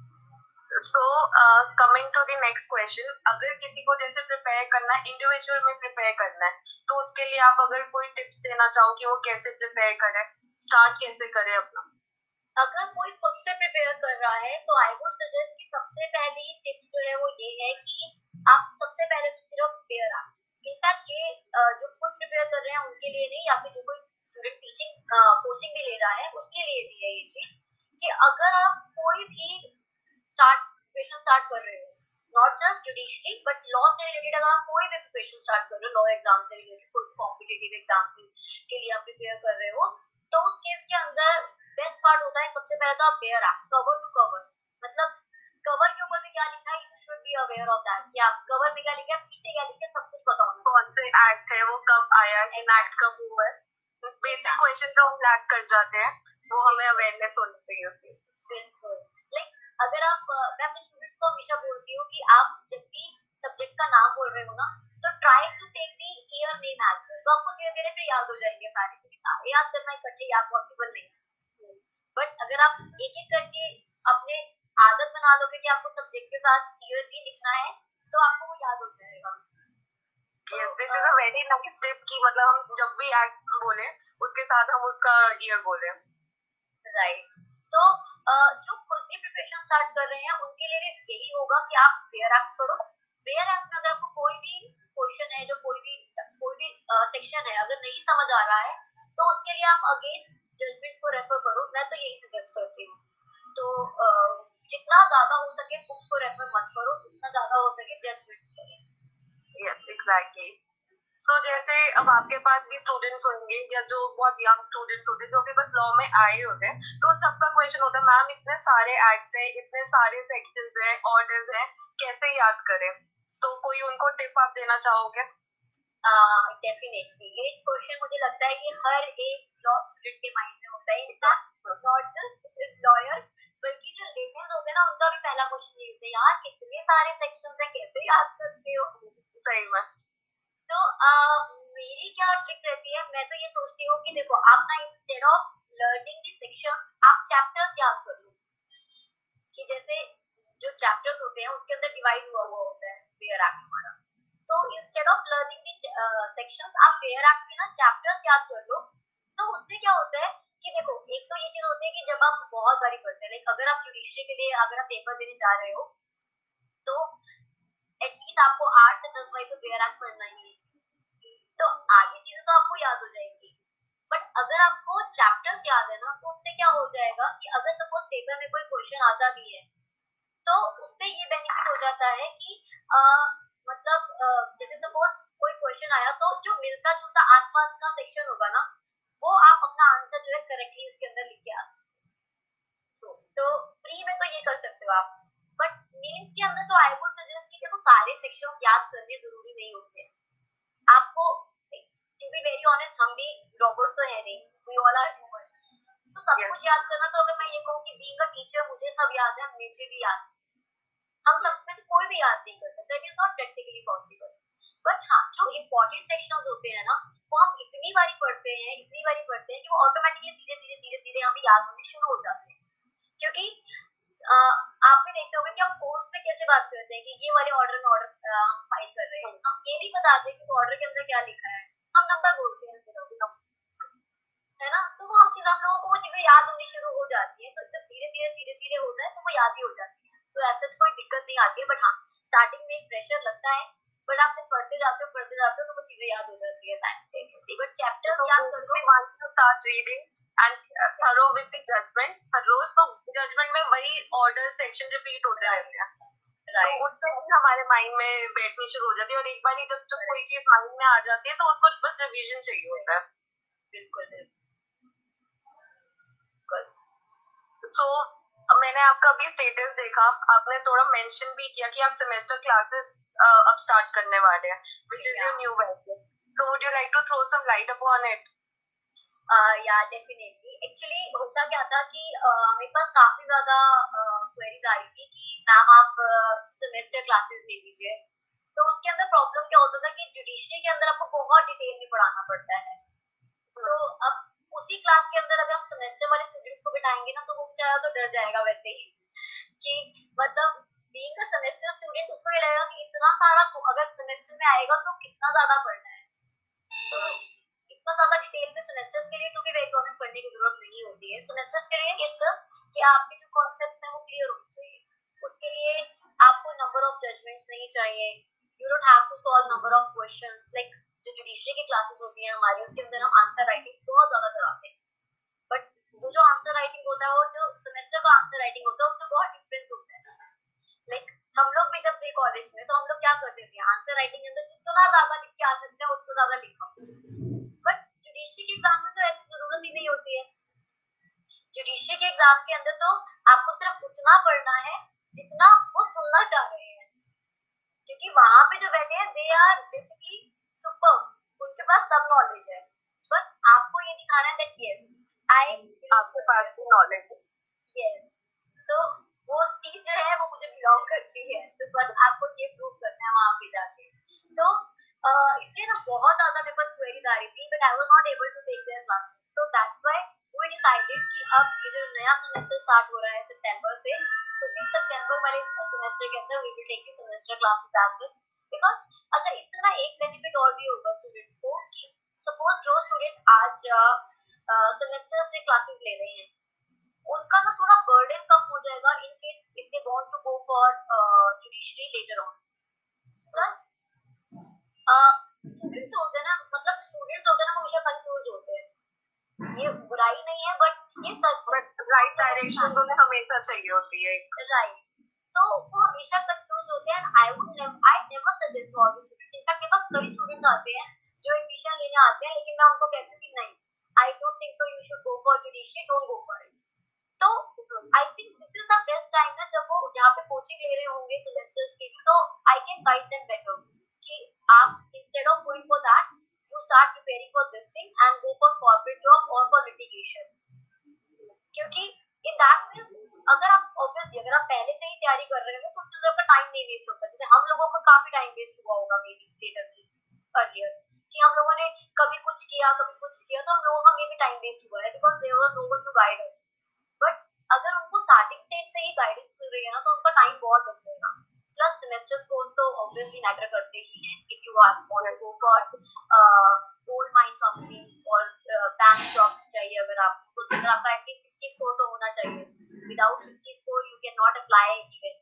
so coming to the next question, अगर किसी को जैसे प्रिपेयर करना है, इंडिविजुअल में प्रिपेयर करना है, तो उसके लिए आप अगर कोई टिप्स देना चाहो कि वो कैसे प्रिपेयर करे, स्टार्ट कैसे करे अपना?
अगर कोई खुद से प्रिपेयर कर रहा है तो आई वुड सजेस्ट कि सबसे पहली टिप्स जो है वो ये है कि आप सबसे पहले तो सिर्फ पेयर आप, इनफैक्ट ये जो खुद प्रिपेयर कर रहे हैं उनके लिए नहीं, या फिर जो कोई स्टूडेंट टीचिंग कोचिंग भी ले रहा है उसके लिए भी है ये चीज, कि अगर आप कोई भी स्टार्ट प्रिपरेशन स्टार्ट कर रहे हो, not just judiciary but law से रिलेटेड, अगर आप कोई भी प्रिपरेशन स्टार्ट कर रहे हो, लॉ एग्जाम से रिलेटेड कोई कॉम्पिटिटिव एग्जाम के लिए आप प्रिपेयर कर रहे हो, तो उस केस के अंदर बेस्ट पार्ट होता है सबसे पहले तो आप बेयर आप कवर टू कवर, मतलब कवर के ऊपर भी क्या लिखा है you should be aware of that, कि आप कवर में क्या लिखा है, पीछे क्या लिखा है, सब कुछ पता होना,
कौन से एक्ट है, वो कब आया है, एक्ट कब हुआ है, बेसिक क्वेश्चन तो हम लैक कर जाते हैं, वो हमें अवेयरनेस होनी चाहिए उसकी।
बिल्कुल। लाइक अगर आप, मैं अपने स्टूडेंट्स को हमेशा बोलती हूँ कि आप जब भी सब्जेक्ट का नाम बोल रहे हो ना, तो try to take the year name as well, तो आपको धीरे धीरे फिर याद हो जाएंगे सारे, क्योंकि सारे याद करना इकट्ठे याद पॉसिबल नहीं है। बट अगर आप एक एक करके अपने आदत बना लोगे कि आपको सब्जेक्ट के साथ ईयर भी लिखना है, तो आपको वो याद हो जाएगा।
Yes, this is a very nice tip कि मतलब हम जब भी एक्ट बोले उसके साथ हम उसका ईयर बोले।
राइट। तो uh, जो खुद भी प्रिपरेशन स्टार्ट कर रहे हैं उनके लिए भी यही होगा कि आप बेयर एक्ट करो। बेयर एक्ट में अगर आपको कोई भी क्वेश्चन है जो आप अगेन जजमेंट्स को रेफर करो, मैं तो यही सजेस्ट करती हूँ। तो uh, जितना ज्यादा हो सके बुक्स को रेफर मत करो, जितना ज्यादा हो सके जजमेंट्स करो।
Yes exactly. सो जैसे अब आपके पास भी स्टूडेंट्स होंगे या जो बहुत यंग स्टूडेंट्स होते हैं जो अभी बस लॉ में आए होते हैं, तो सबका क्वेश्चन होता है मैम इतने सारे एक्ट्स हैं, इतने सारे सेक्शंस हैं, ऑर्डर्स हैं, कैसे याद करें? तो कोई उनको टिप आप देना चाहोगे?
डेफिनेटली uh, ये क्वेश्चन मुझे लगता है कि हर एक लॉ स्टूडेंट के माइंड में होता है, इनफैक्ट नॉट जस्ट लॉयर बल्कि जो लेमेन्स होते हैं ना उनका भी पहला क्वेश्चन ये होता है यार कितने सारे सेक्शंस हैं कैसे याद करते हो।
सही में।
तो uh, मेरी क्या ट्रिक रहती है, मैं तो ये सोचती हूँ कि देखो आप ना instead of learning the section आप चैप्टर्स याद कर लो, कि जैसे जो चैप्टर्स होते हैं उसके अंदर डिवाइड हुआ हुआ होता है फेयर एक्ट हमारा, तो instead of learning the sections आप फेयर एक्ट में ना चैप्टर्स याद कर लो। तो उससे क्या होता है कि देखो एक तो ये चीज होती है कि जब आप बहुत बारी पढ़ते हैं, लाइक अगर आप जुडिशरी के लिए अगर आप पेपर देने जा रहे हो तो एटलीस्ट आपको आठ से दस बारी तो फेयर एक्ट पढ़ना ही है, तो आगे चीजें तो आपको याद हो जाएंगी। बट अगर आपको चैप्टर्स याद है ना तो उससे क्या हो जाएगा कि अगर सपोज पेपर में कोई क्वेश्चन आता भी है तो उससे ये बेनिफिट हो जाता है कि आ, मतलब आ, जैसे सपोज कोई क्वेश्चन आया तो जो मिलता जुलता आसपास का सेक्शन होगा ना वो आप अपना आंसर जो है करेक्टली उसके अंदर लिख के आ सकते हो। तो प्री में तो ये कर सकते हो आप, बट मेंस के अंदर तो आई वुड सजेस्ट कि देखो सारे सेक्शंस याद करने जरूरी नहीं होते हैं आपको। टू बी वेरी ऑनेस्ट हम भी रोबोट तो है नहीं, वी ऑल आर ह्यूमन, तो सब
Yes.
कुछ याद करना, तो अगर मैं ये कहूँ कि बीइंग अ टीचर मुझे सब याद है, मुझे भी याद, हम सब में से कोई भी याद नहीं कर सकता, it is not practically possible. But हाँ जो इम्पोर्टेंट सेक्शंस होते हैं ना वो हम इतनी बारी पढ़ते हैं इतनी बारी पढ़ते हैं कि वो ऑटोमेटिकली धीरे धीरे धीरे धीरे हमें याद होने शुरू हो जाते हैं। क्योंकि आ, आप भी देखते होंगे कि हम कोर्स में कैसे बात करते हैं कि ये वाले ऑर्डर में ऑर्डर हम फाइल कर रहे हैं, हम ये नहीं बताते कि उस ऑर्डर के अंदर क्या लिखा है, हम नंबर बोलते हैं सिर्फ, है ना। तो वो हम चीज हम लोगों को वो चीजें याद होनी शुरू हो जाती है, तो जब धीरे धीरे धीरे धीरे होता है तो वो याद ही हो जाती है, तो ऐसा कोई दिक्कत नहीं आती है। बट हाँ स्टार्टिंग में एक प्रेशर लगता है, बट आप जब पढ़ते जाते हो पढ़ते जाते हो तो वो चीजें याद हो जाती है साइमल्टेनियसली। बट चैप्टर याद कर लो,
once you start reading and thorough with the judgments रोज तो जजमेंट में वही ऑर्डर सेक्शन रिपीट होते रहते हैं,
राइट,
तो उससे ही हमारे माइंड में बैठनी शुरू हो जाती है, और एक बार जब जब कोई चीज माइंड में आ जाती है तो उसको बस रिवीजन चाहिए होता है।
बिल्कुल बिल्कुल।
तो अब मैंने आपका भी स्टेटस देखा, आपने थोड़ा मेंशन भी किया कि आप सेमेस्टर क्लासेस अब स्टार्ट करने वाले हैं, which is your new venture, so would you like to throw some light upon it?
या डेफिनेटली, एक्चुअली होता क्या था कि uh, मेरे पास काफी ज्यादा क्वेरीज आई थी कि मैम आप सेमेस्टर क्लासेस ले लीजिए, तो उसके अंदर प्रॉब्लम क्या होता था कि जुडिशरी के अंदर आपको बहुत डिटेल में पढ़ाना पड़ता है, तो अब उसी क्लास के अंदर अगर हम सेमेस्टर वाले स्टूडेंट्स को बिठाएंगे ना तो वो बेचारा तो डर जाएगा वैसे ही कि मतलब बीइंग अ सेमेस्टर स्टूडेंट उसको ये लगेगा कि इतना सारा अगर सेमेस्टर में आएगा तो कितना ज्यादा पढ़ना है, तो इतना ज्यादा डिटेल में सेमेस्टर्स के लिए टू बी वेरी ऑनेस्ट पढ़ने की जरूरत नहीं होती है। सेमेस्टर्स के लिए इट्स जस्ट कि आपके जो कॉन्सेप्ट्स हैं वो क्लियर होने चाहिए, उसके लिए आपको नंबर ऑफ जजमेंट्स नहीं चाहिए, you don't have to solve number of questions. Like जो जुडिशरी की क्लासेस होती हैं हमारी उसके अंदर हम आंसर राइटिंग बहुत ज्यादा कराते हैं, बट वो जो आंसर राइटिंग होता है और जो सेमेस्टर का आंसर राइटिंग होता है उसमें बहुत डिफरेंस होता है। लाइक हम लोग भी जब थे कॉलेज में तो हम लोग क्या करते थे, आंसर राइटिंग के अंदर जितना ज्यादा लिख के आ सकते हैं उतना ज्यादा लिखा, बट जुडिशरी के एग्जाम में तो ऐसी जरूरत ही नहीं होती है। जुडिशरी के एग्जाम के अंदर तो आपको सिर्फ उतना पढ़ना है जितना वो सुनना चाह रहे हैं, क्योंकि वहां पे जो बैठे हैं दे आर बेसिकली सुपर, उनके पास सब नॉलेज है, बस आपको ये दिखाना है दैट यस आई
आपके पास भी नॉलेज है।
यस, सो वो स्पीच जो है वो मुझे बिलोंग करती है, तो बस आपको ये प्रूव करना है वहां पे जाके। तो इसलिए ना बहुत ज्यादा मेरे पास क्वेरीज आ रही थी, but I was not able to take their classes, तो दैट्स व्हाई वी डिसाइडेड कि अब ये जो नया सेमेस्टर स्टार्ट हो रहा है सितंबर से, सो इस सितंबर वाले सेमेस्टर के अंदर we will take the semester classes as well, because अच्छा इससे ना एक बेनिफिट और भी होगा स्टूडेंट्स को कि सपोज जो स्टूडेंट आज सेमेस्टर से क्लासेस ले रहे हैं उनका ना थोड़ा बर्डन कम हो जाएगा in case if they want to go for judiciary later on. Plus students होते हैं ना, मतलब स्टूडेंट्स होते हैं ना हमेशा कंफ्यूज होते हैं, ये
मोटिवेशन उन्हें हमेशा चाहिए होती है।
राइट, तो वो हमेशा कंफ्यूज होते हैं। I would never I never suggest for this students. In fact मेरे पास कई स्टूडेंट्स आते हैं जो एडमिशन लेने आते हैं, लेकिन मैं उनको कहती हूँ कि नहीं, I don't think so, you should go for judiciary, don't go for it. तो I think this is the best time ना, जब वो यहाँ पे कोचिंग ले रहे होंगे सेमेस्टर्स की भी, तो I can guide them better कि आप instead of going for that, you start preparing for this thing and go for corporate job और फॉर लिटिगेशन। क्योंकि इन दैट मींस अगर आप ऑब्वियसली अगर आप पहले से ही तैयारी कर रहे हो तो उसमें आपका टाइम नहीं वेस्ट होता। जैसे हम लोगों का काफी टाइम वेस्ट हुआ होगा मे बी लेटर अर्लियर, कि हम लोगों ने कभी कुछ किया कभी कुछ किया, तो हम लोगों का मे बी टाइम वेस्ट हुआ है because there was no one to guide us. But अगर उनको स्टार्टिंग स्टेज से ही गाइडेंस मिल रही है ना, तो उनका टाइम बहुत बचेगा। प्लस सेमेस्टर स्कोर्स तो ऑब्वियसली मैटर करते ही हैं। If you are want to go for gold mine companies और बैंक जॉब चाहिए अगर आपको, तो अगर आपका एटलीस्ट सिक्सटी स्कोर तो होना चाहिए। Without sixty score you can not apply even.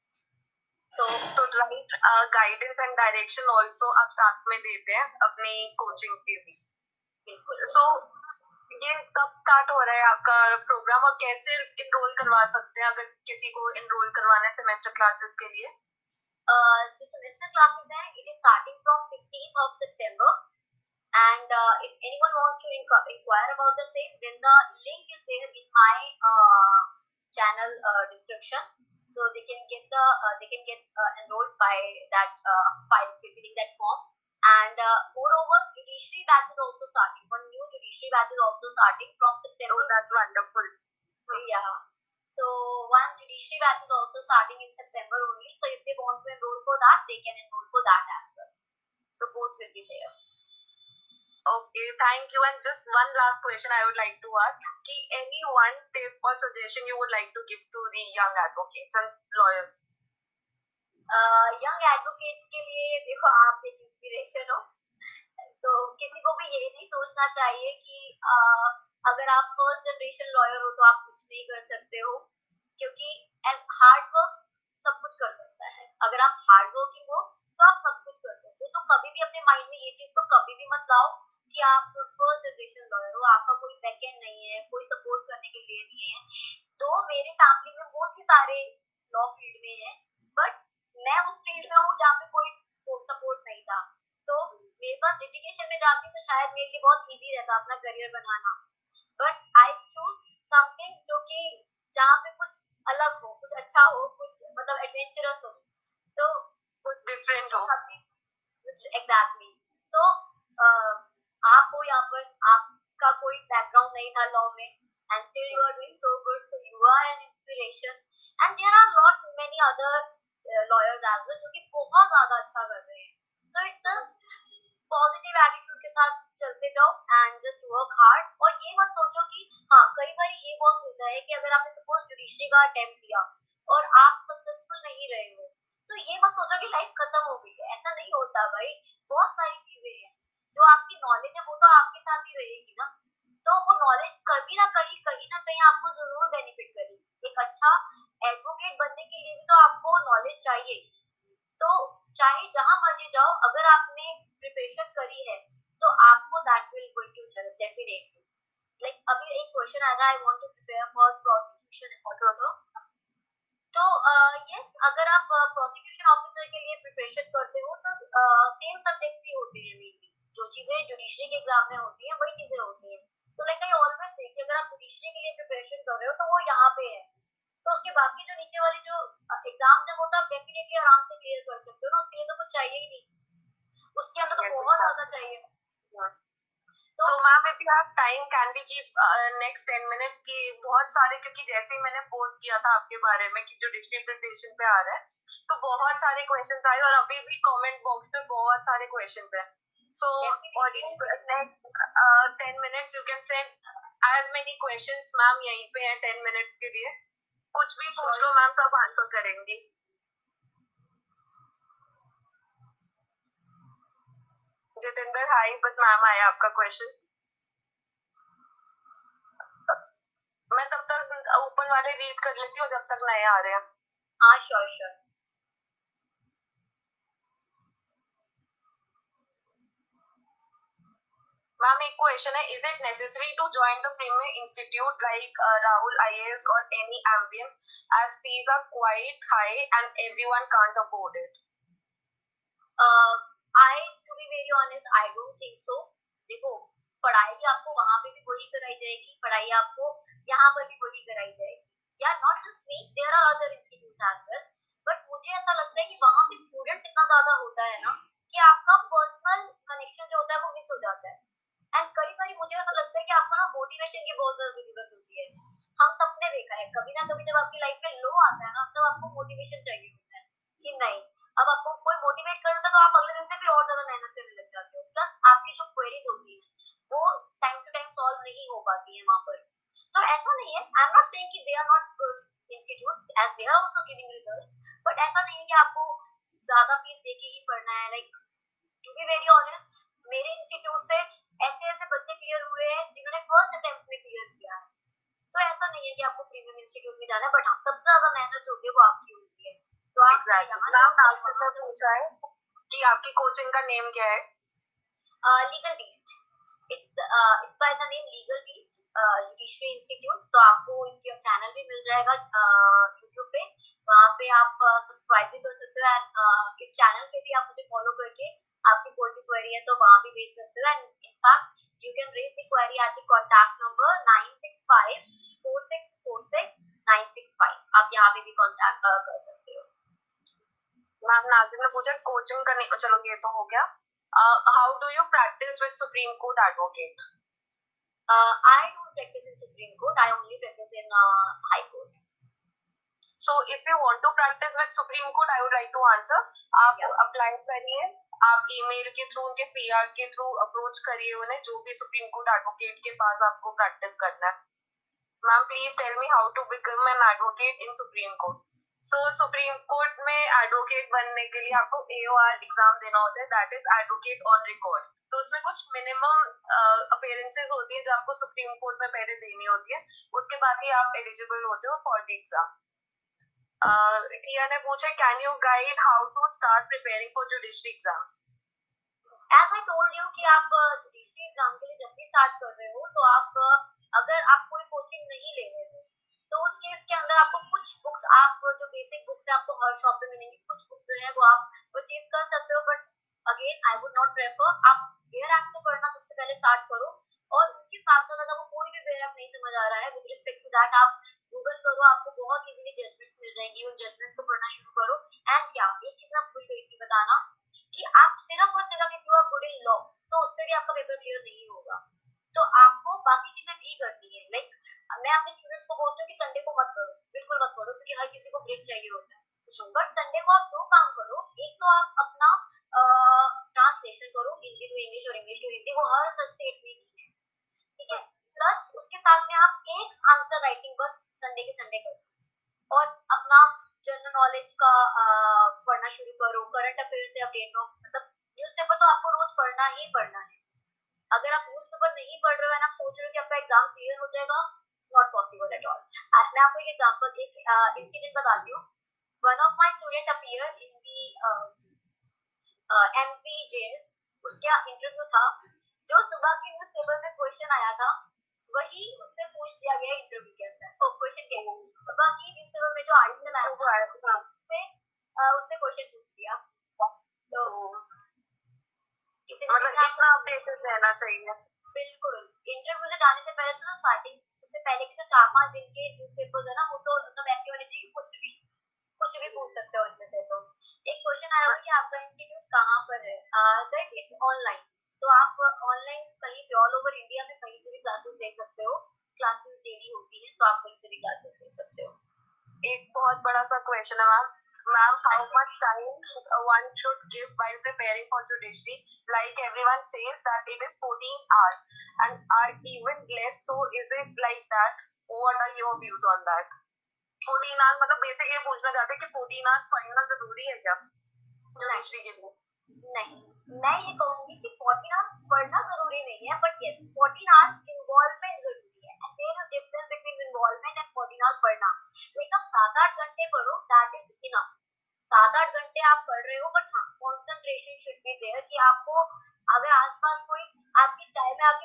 तो तो right guidance and direction also आप साथ में देते हैं अपनी कोचिंग के भी।
बिल्कुल।
सो ये कब स्टार्ट हो रहा है आपका प्रोग्राम और कैसे एनरोल करवा सकते हैं अगर किसी को एनरोल करवाना है सेमेस्टर क्लासेस के लिए?
uh, जो सेमेस्टर क्लासेस हैं, it is starting from fifteenth of September, and uh, if anyone wants to inqu- inquire about the same, then the link is there in my uh, channel uh, description, so they can get the uh, they can get uh, enrolled by that uh, by filling that form. And uh, moreover, judiciary batch is also starting. One new judiciary batch is also starting from September.
Oh, that's wonderful.
Yeah, so one judiciary batch is also starting in September only, so if they want to enroll for that, they can enroll for that as well. So both will be there.
Okay, thank you. And just one last question I would like to ask, कि any one tip or suggestion you would like to give to the young advocates and lawyers?
uh, young advocates के लिए देखो, आप एक inspiration हो, तो किसी को भी ये नहीं सोचना चाहिए कि uh, अगर आप फर्स्ट जनरेशन लॉयर हो तो आप कुछ नहीं कर सकते हो, क्योंकि हार्ड वर्क सब कुछ कर सकता है। अगर आप हार्ड वर्किंग हो तो आप सब कुछ कर सकते हो। तो कभी भी अपने माइंड में ये चीज तो कभी भी मत लाओ कि आप फर्स्ट जनरेशन लॉयर हो, आपका कोई बैकएंड नहीं है, कोई सपोर्ट करने के लिए नहीं है। तो मेरे फैमिली में बहुत ही सारे लॉ फील्ड में है, बट मैं उस फील्ड में हूँ जहाँ पे कोई सपोर्ट नहीं था। तो मेरे पास लिटिगेशन में जाती तो शायद मेरे लिए बहुत इजी रहता अपना करियर बनाना, बट आई चूज समथिंग जो कि जहाँ पे कुछ अलग हो, कुछ अच्छा हो, कुछ मतलब एडवेंचरस हो, तो
कुछ डिफरेंट हो।
एग्जैक्टली। तो uh, आप हो यहाँ पर, आपका कोई बैकग्राउंड नहीं था लॉ में, and still you are doing so good, so you are an inspiration. And there are lot many other lawyers as well जो कि बहुत ज्यादा अच्छा कर रहे हैं। So it's just positive attitude के साथ चलते जाओ एंड जस्ट वर्क हार्ड। और ये मत सोचो कि हाँ, कई बार ये बहुत होता है कि अगर आपने सपोज जुडिशरी का अटेम्प्ट किया और आप सक्सेसफुल नहीं रहे हो, तो ये मत सोचो कि लाइफ खत्म हो गई है। ऐसा नहीं होता भाई, बहुत सारी चीजें हैं जो आपकी नॉलेज है वो तो आपके साथ ही रहेगी ना, तो वो नॉलेज कभी ना कहीं कहीं ना कहीं आपको जरूर बेनिफिट करेगी। एक अच्छा एडवोकेट बनने के लिए भी तो आपको नॉलेज चाहिए। तो चाहे जहां मर्जी जाओ, अगर आपने प्रिपरेशन करी है तो आपको that will going to help definitely. Like अभी एक क्वेश्चन आया, I want to prepare for prosecution officer. तो यस uh, अगर आप प्रोसिक्यूशन uh, ऑफिसर के लिए प्रिपरेशन करते हो तो सेम uh, सब्जेक्ट्स ही होते हैं मेनली, जो चीजें जुडिशरी के एग्जाम में होती हैं वही चीजें होती हैं। तो लाइक आई ऑलवेज से कि अगर आप जुडिशरी के लिए प्रिपरेशन कर रहे हो तो वो यहाँ पे है, तो उसके बाकी जो नीचे वाली जो एग्जाम है वो तो आप डेफिनेटली आराम से क्लियर कर सकते हो ना, उसके लिए तो कुछ चाहिए ही नहीं, उसके अंदर तो बहुत ज्यादा चाहिए।
So ma'am, if you have time, can we keep uh, next ten minutes की बहुत सारे, क्योंकि जैसे ही मैंने पोस्ट किया था आपके बारे में कि जुडिशरी प्रिपरेशन पे आ रहा है, तो बहुत सारे क्वेश्चंस आए और अभी भी कमेंट बॉक्स पे बहुत सारे क्वेश्चंस हैं। So audience, next uh, ten minutes you can send as many questions, ma'am यहीं पे हैं ten minutes के लिए, कुछ भी पूछ लो मैम, सब आंसर करेंगी। जितेंद्र हाई, बस मैम आया आपका क्वेश्चन। मैं तब तक ऊपर वाले रीड कर लेती हूँ जब तक नए आ रहे हैं।
हाँ श्योर श्योर।
मैम एक क्वेश्चन है, is it necessary to join the premier institute like Rahul I A S और any ambience as fees are quite high and everyone can't afford it?
uh, I to be very honest I don't think so. देखो पढ़ाई आपको वहाँ पे भी वही कराई जाएगी, पढ़ाई आपको यहाँ पर भी वही कराई जाएगी। या not just me, there are other institutes as well, but मुझे ऐसा लगता है कि वहाँ पे स्टूडेंट्स इतना ज्यादा होता है ना कि आपका पर्सनल कनेक्शन जो होता है वो मिस हो जाता है। एंड कई बार मुझे ऐसा लगता है कि आपको ना मोटिवेशन की बहुत ज्यादा जरूरत होती है। हम सबने देखा है कभी ना कभी जब आपकी लाइफ में लो आता है ना तब आपको मोटिवेशन चाहिए होता है कि नहीं, अब आपको कोई मोटिवेट कर देता है तो आप अगले दिन से भी और ज्यादा मेहनत करने लग जाते हो। प्लस आपकी जो क्वेरीज होती है वो टाइम टू टाइम सॉल्व नहीं हो पाती है वहां पर। तो ऐसा नहीं है, आई एम नॉट सेइंग कि they are not good institutes as they are also giving results, but ऐसा नहीं है कि आपको ज्यादा फीस देके ही पढ़ना है। Like to be very honest, मेरे इंस्टीट्यूट से ऐसे ऐसे बच्चे क्लियर हुए हैं जिन्होंने फर्स्ट अटेम्प्ट में क्लियर किया है। तो ऐसा नहीं है कि आपको प्रीमियम इंस्टीट्यूट में जाना है, बट हाँ सबसे ज्यादा मेहनत होती है वो आपकी होती है। तो आप
Exactly.
यहाँ
मैम
से
आपसे पूछा है कि आपकी कोचिंग का नेम क्या है?
Legal beast, it's it's by the name legal beast judiciary institute. तो आपको इसके चैनल भी मिल जाएगा यूट्यूब पे, वहाँ पे आप सब्सक्राइब भी कर सकते हो। एंड इस चैनल पे भी आप मुझे फॉलो करके आपकी कोई भी क्वेरी है तो वहाँ भी भेज सकते हो। And in fact you can raise the query at the contact number nine six five four six four six nine six five. आप यहाँ पे भी कॉन्टैक्ट कर सकते हो।
मैम नाज़िम ने पूछा कोचिंग का नहीं, चलो ये तो हो गया। How do you practice with supreme court advocate?
I don't practice in supreme court, I only practice in high court.
So if you want to practice with Supreme Court, I would like to answer. आप apply करिए, आप email के through, उनके PR के through approach करिए उन्हें, जो भी सुप्रीम कोर्ट एडवोकेट के पास आपको प्रैक्टिस करना है। Ma'am please tell me how to become an advocate in supreme court. So supreme court में एडवोकेट बनने के लिए आपको एओआर एग्जाम देना होता है, that is advocate on record. तो उसमें कुछ मिनिमम अपीयरेंसेस होती है जो आपको सुप्रीम कोर्ट में पहले देनी होती है, उसके बाद ही आप एलिजिबल होते हो फॉर द एग्जाम। किया ने पूछा can you guide how to start preparing for judiciary exams?
As I told you कि आप जुडिशरी एग्जाम के लिए जब भी स्टार्ट कर रहे हो तो आप अगर आप कोई कोचिंग नहीं ले रहे हो तो उस केस के अंदर आपको कुछ बुक्स, आप जो बेसिक बुक्स है आपको हर शॉप पे मिलेंगी, कुछ बुक्स जो है वो आप परचेज कर सकते हो। But again I would not prefer, आप बेयर ऐप से पढ़ना सबसे पहले स्टार्ट करो, और उसके साथ साथ अगर आपको कोई भी बेयर ऐप नहीं समझ आ रहा है विद रिस्पेक्ट टू दैट आप गूगल करो, आपको बहुत इजीली जजमेंट्स मिल जाएंगी, उन जजमेंट्स को पढ़ना शुरू करो। एंड क्या एक चीज मैं भूल गई थी बताना कि आप सिर्फ और सिर्फ if you are good in law तो उससे भी आपका पेपर क्लियर नहीं होगा। तो आपको बाकी चीजें भी करनी है। लाइक मैं अपने स्टूडेंट्स को बोलती हूँ कि संडे को मत करो, बिल्कुल मत करो, क्योंकि हर किसी को ब्रेक चाहिए होता है। बट संडे को आप दो काम करो, एक तो आप अपना ट्रांसलेशन करो हिंदी टू इंग्लिश और इंग्लिश टू हिंदी, वो हर स्टेट में ही है, ठीक है। प्लस उसके साथ में आप एक आंसर राइटिंग बस संडे के संडे करो, और अपना जनरल नॉलेज का पढ़ना शुरू करो, करंट अफेयर से अपडेट हो। मतलब न्यूज़पेपर तो आपको रोज पढ़ना ही पढ़ना है। अगर आप न्यूज़पेपर नहीं पढ़ रहे हो और आप सोच रहे हो कि आपका एग्जाम क्लियर हो जाएगा, नॉट पॉसिबल एट ऑल। मैं आपको एक एग्जांपल, एक इंसिडेंट बताती हूँ। One of my student appear in the MP JS, उसका इंटरव्यू था, जो सुबह की न्यूज़पेपर में क्वेश्चन आया था वही उससे पूछ दिया गया इंटरव्यू के अंदर। ओ क्वेश्चन क्या है, सुबह की न्यूज़पेपर में जो आर्टिकल आया था उससे उससे क्वेश्चन पूछ दिया। तो इसे
मतलब इतना अपडेटेड रहना चाहिए।
बिल्कुल, इंटरव्यू से जाने से पहले तो स्टार्टिंग उससे पहले के जो चार पांच दिन के न्यूज़पेपर्स है ना, वो तो मतलब ऐसे होने चाहिए कुछ भी कुछ भी पूछ सकते हो इनमें से। तो एक क्वेश्चन आया हुआ कि आपका इंस्टीट्यूट कहाँ पर है, गाइस इट्स ऑनलाइन। तो आप ऑनलाइन कहीं भी ऑल ओवर इंडिया में कहीं से भी क्लासेस ले सकते हो, क्लासेस डेली होती है, तो आप कहीं से भी क्लासेस ले सकते हो।
एक बहुत बड़ा सा क्वेश्चन है ma'am, ma'am how much time one should give while preparing for judiciary? Like everyone says that it is fourteen hours and are even less, so is it like that? What are your views on that? fourteen hours मतलब basic ये पूछना चाहते हैं कि fourteen hours पढ़ना जरूरी है क्या judiciary के लिए?
नहीं, मैं ये कहूंगी कि fourteen hours पढ़ना जरूरी नहीं है, but yes fourteen hours involvement जरूरी है। And there is difference between involvement and fourteen hours पढ़ना। लाइक आप सात आठ घंटे पढ़ो, दैट इज इनफ। सात आठ घंटे आप पढ़ रहे हो, बट हाँ कंसंट्रेशन शुड बी देयर कि आपको अगर आसपास कोई आपकी चाय में आप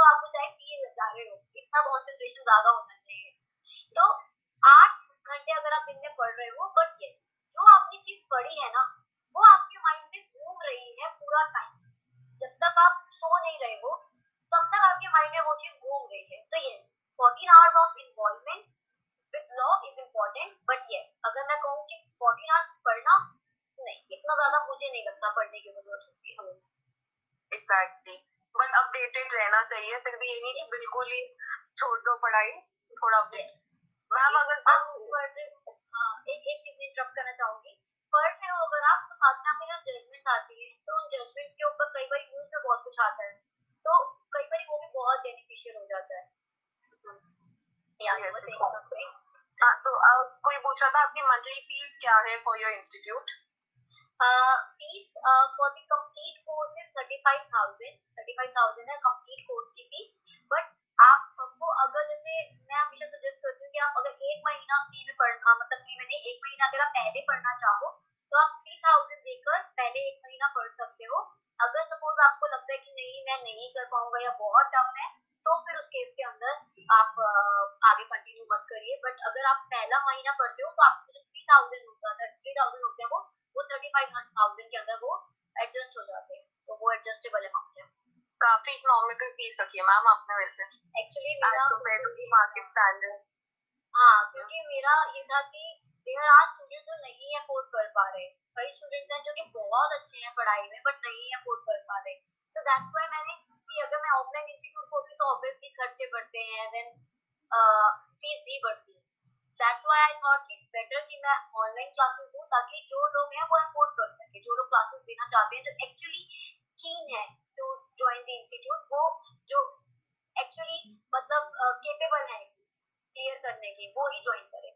तो आपको चाहे तीन जा रहे हो, इतना कॉन्सेंट्रेशन ज्यादा होना चाहिए। तो आठ घंटे अगर आप दिन में पढ़ रहे हो, बट ये जो आपने चीज पढ़ी है ना, वो आपके माइंड में घूम रही है पूरा टाइम। जब तक आप सो नहीं रहे हो तब तक आपके माइंड में वो चीज घूम रही है। तो yes, fourteen hours of involvement with law is important, but yes अगर मैं कहूँ कि फोर्टीन आवर्स पढ़ना, नहीं, इतना ज्यादा मुझे नहीं लगता पढ़ने की जरूरत होती है हमें।
एग्जैक्टली, बट अपडेटेड रहना चाहिए, फिर भी ये नहीं कि बिल्कुल ही छोड़ दो पढ़ाई, थोड़ा अपडेट। मैम अगर
आप पढ़ रहे हो, हाँ, एक एक चीज इंटरप्ट करना चाहूंगी, पढ़ रहे हो अगर आप, तो साथ में आपकी जो जजमेंट आती है, तो उन जजमेंट के ऊपर कई बार न्यूज में बहुत कुछ आता है, तो कई बार वो भी बहुत बेनिफिशियल हो जाता है। या
Yes,
बस एक
exactly. हाँ, तो uh, कोई पूछ रहा था आपकी मंथली फीस क्या है for your institute?
Fees for the complete course is thirty five thousand thirty five thousand है कंप्लीट कोर्स की फीस। बट आपको अगर, जैसे मैं हमेशा सजेस्ट करती हूँ कि आप अगर एक महीना फ्री में पढ़ना, मतलब फ्री में नहीं, एक महीना अगर आप पहले पढ़ना चाहो तो आप थ्री थाउजेंड देकर पहले एक महीना पढ़ सकते हो। अगर सपोज आपको लगता है कि नहीं मैं नहीं कर पाऊंगा या बहुत टफ है, तो फिर उस केस के अंदर आप uh, आगे कंटिन्यू मत करिए। बट अगर आप पहला महीना पढ़ते हो तो आपको जो थ्री थाउजेंड होता है थ्री थाउजेंड होते हैं वो वो थर्टी फाइव थाउजेंड के अंदर वो एडजस्ट हो जाते हैं, तो वो एडजस्टेबल अमाउंट है।
काफी इकोनॉमिकल फीस रखी है मैम आपने वैसे,
एक्चुअली मेरा
मार्केट स्टैंडर्ड।
हाँ, क्योंकि मेरा ये था कि देयर आर स्टूडेंट्स जो नहीं अफोर्ड कर पा रहे, कई स्टूडेंट्स हैं जो कि बहुत अच्छे हैं पढ़ाई में बट नहीं अफोर्ड कर पा रहे। सो दैट्स व्हाई मैंने कि अगर मैं ऑफलाइन इंस्टीट्यूट खोलती तो ऑब्वियसली खर्चे बढ़ते हैं, देन फीस भी बढ़ती है। That's why I thought it's better कि मैं ऑनलाइन क्लासेस दूं, ताकि जो लोग हैं वो अफोर्ड कर सके, जो लोग क्लासेस देना चाहते हैं, जो एक्चुअली कीन है टू जॉइन द इंस्टीट्यूट, वो जो एक्चुअली मतलब केपेबल है क्लियर करने के, वो ही ज्वाइन करे।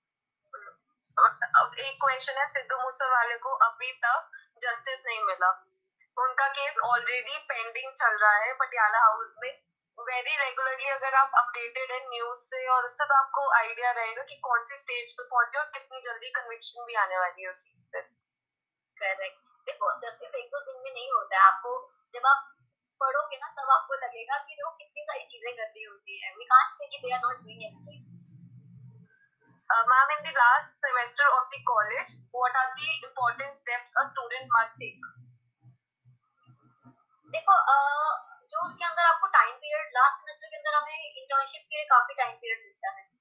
अब एक क्वेश्चन है, सिद्धू मूसे वाले को अभी तक जस्टिस नहीं मिला, उनका केस ऑलरेडी पेंडिंग चल रहा है पटियाला हाउस में। वेरी रेगुलरली अगर आप अपडेटेड है न्यूज से और उससे, तो आपको आइडिया रहेगा कि कौन सी स्टेज पे पहुंच गया और कितनी जल्दी कन्विक्शन भी आने वाली है उस चीज पे।
करेक्ट, देखो जस्टिस एक दो दिन में नहीं होता है, आपको जब आप पढ़ोगे ना तब आपको लगेगा कि देखो कितनी सारी चीजें करनी होती है। वी कांट से कि they are not doing anything.
Ma'am, in the last semester of the college what are the important steps a student must take?
देखो uh, जो उसके अंदर आपको टाइम पीरियड, लास्ट सेमेस्टर के अंदर हमें इंटर्नशिप के लिए काफी टाइम पीरियड मिलता है,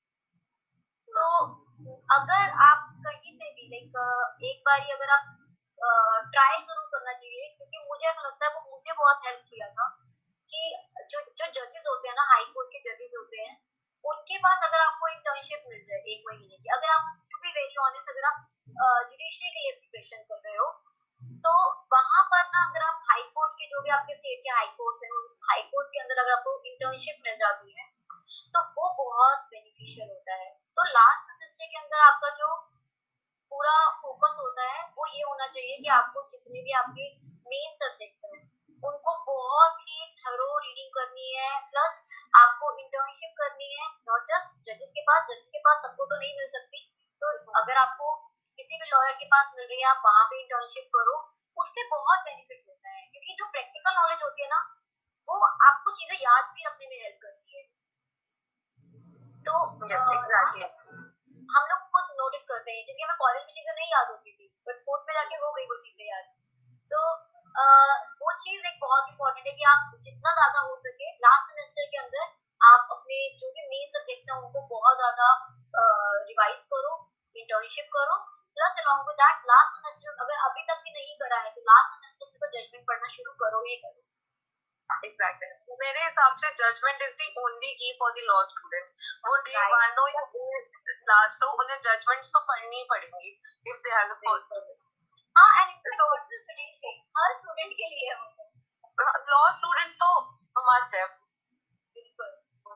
तो अगर आप कहीं से भी लाइक एक बार अगर आप ट्राई uh, जरूर करना चाहिए, क्योंकि मुझे ऐसा लगता है वो मुझे बहुत हेल्प किया था कि जो जो जजेस होते हैं ना, हाई कोर्ट के जजेस होते हैं, उनके पास अगर आपको इंटर्नशिप मिल जाए एक महीने की, अगर आप टू बी वेरी ऑनेस्ट, अगर आप जुडिशरी के लिए प्रिपरेशन कर रहे हो, तो वहां पर ना अगर आप हाई कोर्ट के, जो भी आपके स्टेट के हाई कोर्ट्स हैं, उस हाई कोर्ट के अंदर अगर आपको इंटर्नशिप मिल जाती है तो वो बहुत बेनिफिशियल होता है। तो लास्ट सेमेस्टर के अंदर आपका जो पूरा फोकस होता है वो ये होना चाहिए कि आपको जितने भी आपके मेन सब्जेक्ट्स हैं उनको बहुत ही थरो रीडिंग करनी है, प्लस आपको इंटर्नशिप करनी है, नॉट जस्ट जजेस के पास, जजेस के पास सबको तो नहीं मिल सकती, तो अगर आपको किसी भी लॉयर के पास मिल रही है आप वहां पे इंटर्नशिप करो, उससे बहुत बेनिफिट होता है, क्योंकि जो प्रैक्टिकल नॉलेज होती है ना वो आपको चीजें याद भी रखने में हेल्प करती है। तो
yes, exactly.
हम लोग खुद नोटिस करते हैं, जैसे हमें कॉलेज में चीजें नहीं याद होती थी बट कोर्ट में जाके हो गई वो चीजें याद। तो आ, वो चीज एक बहुत इंपॉर्टेंट है कि आप जितना ज्यादा हो सके लास्ट सेमेस्टर के अंदर आप अपने जो भी मेन सब्जेक्ट्स हैं उनको बहुत ज्यादा रिवाइज करो, इंटर्नशिप करो, plus along with that last semester अगर अभी तक भी नहीं करा है तो लास्ट सेमेस्टर से तो जजमेंट पढ़ना शुरू करो ही करो।
Exactly. मेरे हिसाब से judgment is the only key for the law student. वो डे वन हो या डे लास्ट हो, उन्हें जजमेंट्स तो पढ़नी ही पड़ेंगी if they have a person.
हाँ, एंड तो हर स्टूडेंट के लिए है,
लॉ स्टूडेंट तो मस्ट है।
बिल्कुल।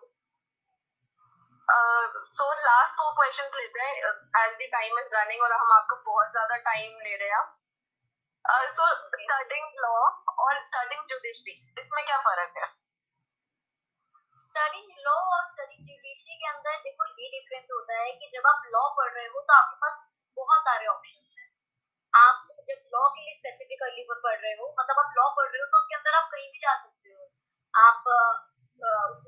सो लास्ट दो क्वेश्चंस लेते हैं as the time is running और हम आपका बहुत ज्यादा टाइम ले रहे हैं। सो स्टडिंग लॉ और स्टडिंग जुडिशरी, इसमें क्या फर्क है?
स्टडिंग लॉ और स्टडिंग जुडिशरी के अंदर देखो ये डिफरेंस होता है कि जब आप लॉ पढ़ रहे हो तो आपके पास बहुत सारे ऑप्शंस हैं। आप जब लॉ के लिए स्पेसिफिकली पढ़ रहे हो, मतलब आप लॉ पढ़ रहे हो तो उसके अंदर आप कहीं भी जा सकते हो। आप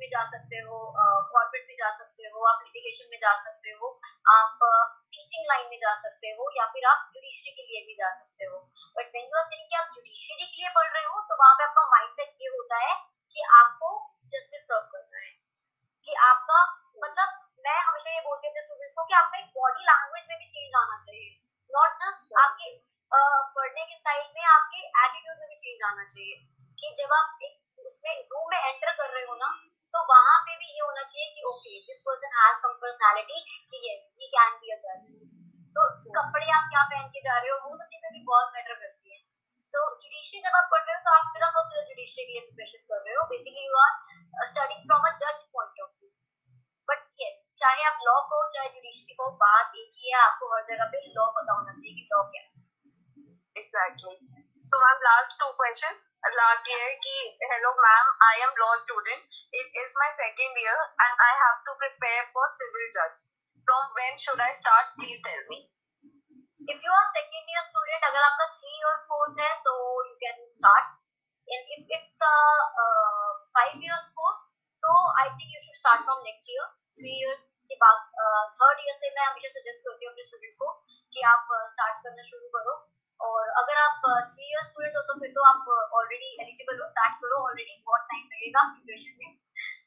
भी जा सकते हो, कॉर्पोरेट में जा सकते हो, आप लिटिगेशन में जा सकते हो, आप टीचिंग लाइन में जा सकते हो, या फिर आप जुडिशरी के लिए भी जा सकते हो। But when you are saying कि आप जुडिशरी के लिए पढ़ रहे हो, तो वहां पे आपका माइंडसेट ये होता है कि आपको जस्टिस सर्व करना है, कि आपका मतलब मैं हमेशा ये बोलती हूँ अपने स्टूडेंट्स को कि आपका एक बॉडी लैंग्वेज में भी चेंज आना चाहिए, नॉट जस्ट आपके पढ़ने के स्टाइल में, आपके एटीट्यूड में भी चेंज आना चाहिए। कि जब आप एक उसमें रूम में एंटर कर रहे हो ना, तो वहां पे भी ये होना चाहिए कि okay this person has some personality, कि yes he can be a जज। तो कपड़े आप क्या पहन के जा रहे हो वो तो चीजें भी बहुत मैटर करती है। तो जुडिशरी जब आप पढ़ रहे हो तो आप सिर्फ और सिर्फ जुडिशरी के लिए प्रिपरेशन कर रहे हो, basically you are studying from a जज point of view. But yes, चाहे आप लॉ को चाहे जुडिशरी को, बात एक ही है, आपको हर जगह पे लॉ पता होना चाहिए कि लॉ क्या है।
Exactly. So ma'am, last two questions. Last year ki hello ma'am, I am law student. It is my second year and I have to prepare for civil judge. From when should I start? Please tell me.
If you are second year student, अगर आपका three years course है तो you can start. And if it's a uh, five years course, तो I think you should start from next year. Three years के बाद third year से मैं हमेशा सजेस्ट करती हूँ अपने स्टूडेंट्स को कि आप स्टार्ट करना शुरू करो। और अगर आप थ्री इयर्स स्टूडेंट हो तो फिर तो आप ऑलरेडी एलिजिबल हो, स्टार्ट करो, ऑलरेडी बहुत टाइम लगेगा प्रिपरेशन में।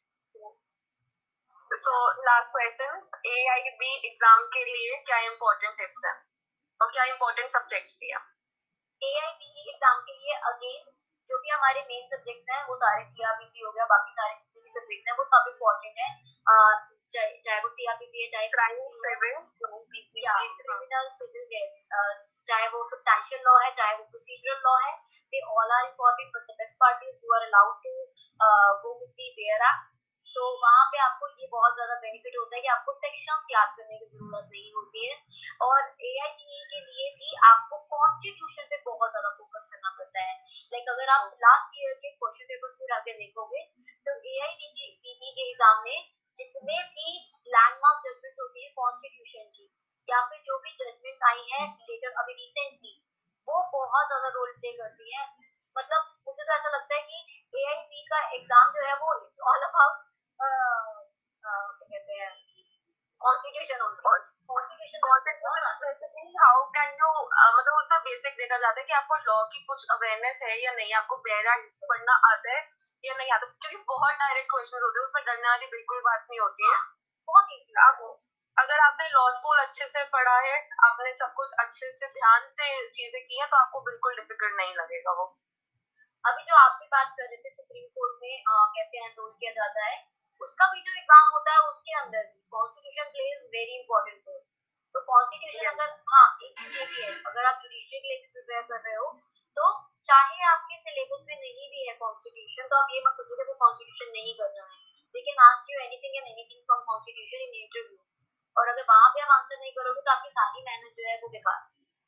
So last question, A I B exam के लिए क्या इम्पोर्टेंट टिप्स हैं और क्या इम्पोर्टेंट सब्जेक्ट्स दिया?
A I B एग्जाम के लिए अगेन जो भी हमारे मेन सब्जेक्ट्स हैं वो सारे C R P C हो गया, बाकी सारे जितने भी सब्जेक्ट्स हैं वो सब इम्पोर्टेंट है, चाहे चाहे वो C R P C है, चाहे
क्राइम सिविल
या क्रिमिनल सिविल केस, चाहे वो सब्सटैंशियल लॉ है, चाहे वो प्रोसीजरल लॉ है, they all are important. But the best part is you are allowed to go with the bare act. तो वहां पे आपको ये बहुत ज्यादा बेनिफिट होता है कि आपको सेक्शंस याद करने की जरूरत नहीं होती है। और A I B E के लिए भी आपको कॉन्स्टिट्यूशन पे बहुत ज्यादा फोकस करना पड़ता है। लाइक अगर आप लास्ट ईयर के क्वेश्चन पेपर्स को जाके देखोगे तो A I B E के एग्जाम में जितने भी लैंडमार्क जजमेंट्स होती है कॉन्स्टिट्यूशन की, या फिर जो भी जजमेंट्स आई हैं लेटर अभी रिसेंटली, वो बहुत ज्यादा रोल प्ले करती है। मतलब मुझे तो ऐसा लगता है कि A I B का एग्जाम जो है वो इट्स ऑल अबाउट क्या कहते हैं constitution on constitution.
How can you मतलब उसमें बेसिक देखा जाता है कि आपको लॉ की कुछ अवेयरनेस है या नहीं, आपको बेयर एक्ट पढ़ना आता है या नहीं आता, क्योंकि बहुत डायरेक्ट क्वेश्चंस होते हैं, उसमें डरने वाली बिल्कुल बात नहीं होती है।
बहुत इजी।
आप अगर आपने लॉ स्कूल अच्छे से पढ़ा है, आपने सब कुछ अच्छे से ध्यान से चीजें की है, तो आपको बिल्कुल डिफिकल्ट नहीं लगेगा वो।
अभी जो आप भी बात कर रहे थे सुप्रीम कोर्ट में आ, कैसे एनरोल किया जाता है, उसका भी जो एग्जाम होता है उसके अंदर constitution plays very important role. तो कॉन्स्टिट्यूशन अगर हाँ एक चीज ये है, अगर आप जुडिशरी के लिए प्रिपेयर कर रहे हो तो चाहे आपके सिलेबस में नहीं भी है कॉन्स्टिट्यूशन, तो आप ये मत सोचिए कि कॉन्स्टिट्यूशन नहीं करना है। They can ask you anything and anything from constitution in interview, और अगर वहां पे आप आंसर नहीं करोगे तो आपकी सारी मेहनत जो है वो बेकार।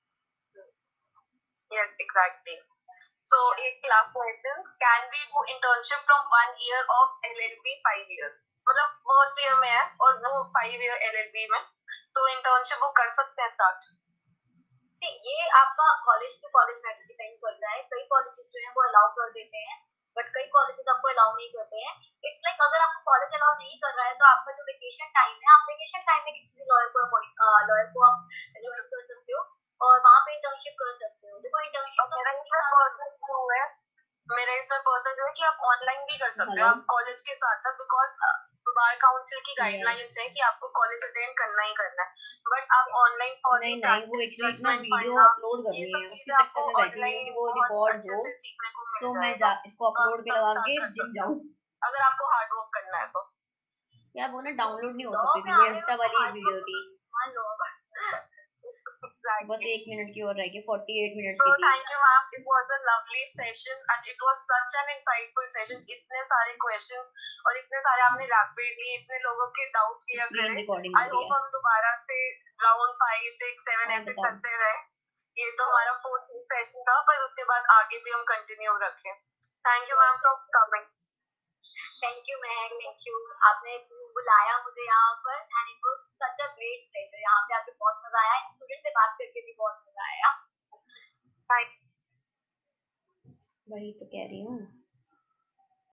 Yes exactly. So, एक last question, can we do internship from one year of L L B five year? मतलब फर्स्ट ईयर में है और वो five year L L B में, तो इंटर्नशिप वो कर सकते हैं स्टार्ट?
सी ये आपका कॉलेज टू कॉलेज में डिपेंड करता है। कई कॉलेजेस जो है वो अलाउ कर देते हैं, बट कई कॉलेजेस आपको अलाउ नहीं करते हैं। इट्स लाइक अगर आपको कॉलेज अलाउ नहीं कर रहा है तो आपका जो वेकेशन टाइम है, आप वेकेशन टाइम में किसी भी लॉयर को लॉयर को आप ज्वाइन कर सकते हो और वहां पे इंटर्नशिप कर सकते हो। देखो इंटर्नशिप
मेरा इसमें पर्सनल जो है मेरा इसमें पर्सनल जो है कि आप ऑनलाइन भी कर सकते हो आप कॉलेज के साथ साथ, बिकॉज बार काउंसिल की गाइडलाइंस है कि आपको कॉलेज अटेंड करना ही करना है, बट आप ऑनलाइन
नहीं नहीं वो एक्चुअली ना वीडियो अपलोड करनी है, उसके चक्कर में बैठी हुई कि वो रिकॉर्ड हो तो मैं जा इसको अपलोड पे लगा के जिम जाऊं।
अगर आपको हार्ड वर्क करना है तो
यार वो ना डाउनलोड नहीं हो सकती थी, वो इंस्टा वाली वीडियो थी। बस एक मिनट की और रह गई, अड़तालीस मिनट्स की थी।
Thank you ma'am, it was a lovely session and it was such an insightful session. इतने सारे क्वेश्चंस और इतने सारे आपने रैपिडली इतने लोगों के डाउट क्लियर करे। आई होप हम दोबारा से राउंड फाइव सिक्स सेवन ऐसे करते रहे। ये तो हमारा फोर्थ सेशन था, पर उसके बाद आगे भी हम कंटिन्यू रखें। Thank you ma'am for coming.
Thank you ma'am, thank you, आपने बुलाया मुझे यहाँ पर and it was such a great pleasure. यहाँ पे आके बहुत मजा आया, स्टूडेंट से बात करके भी बहुत मजा आया।
वही तो कह रही हूँ।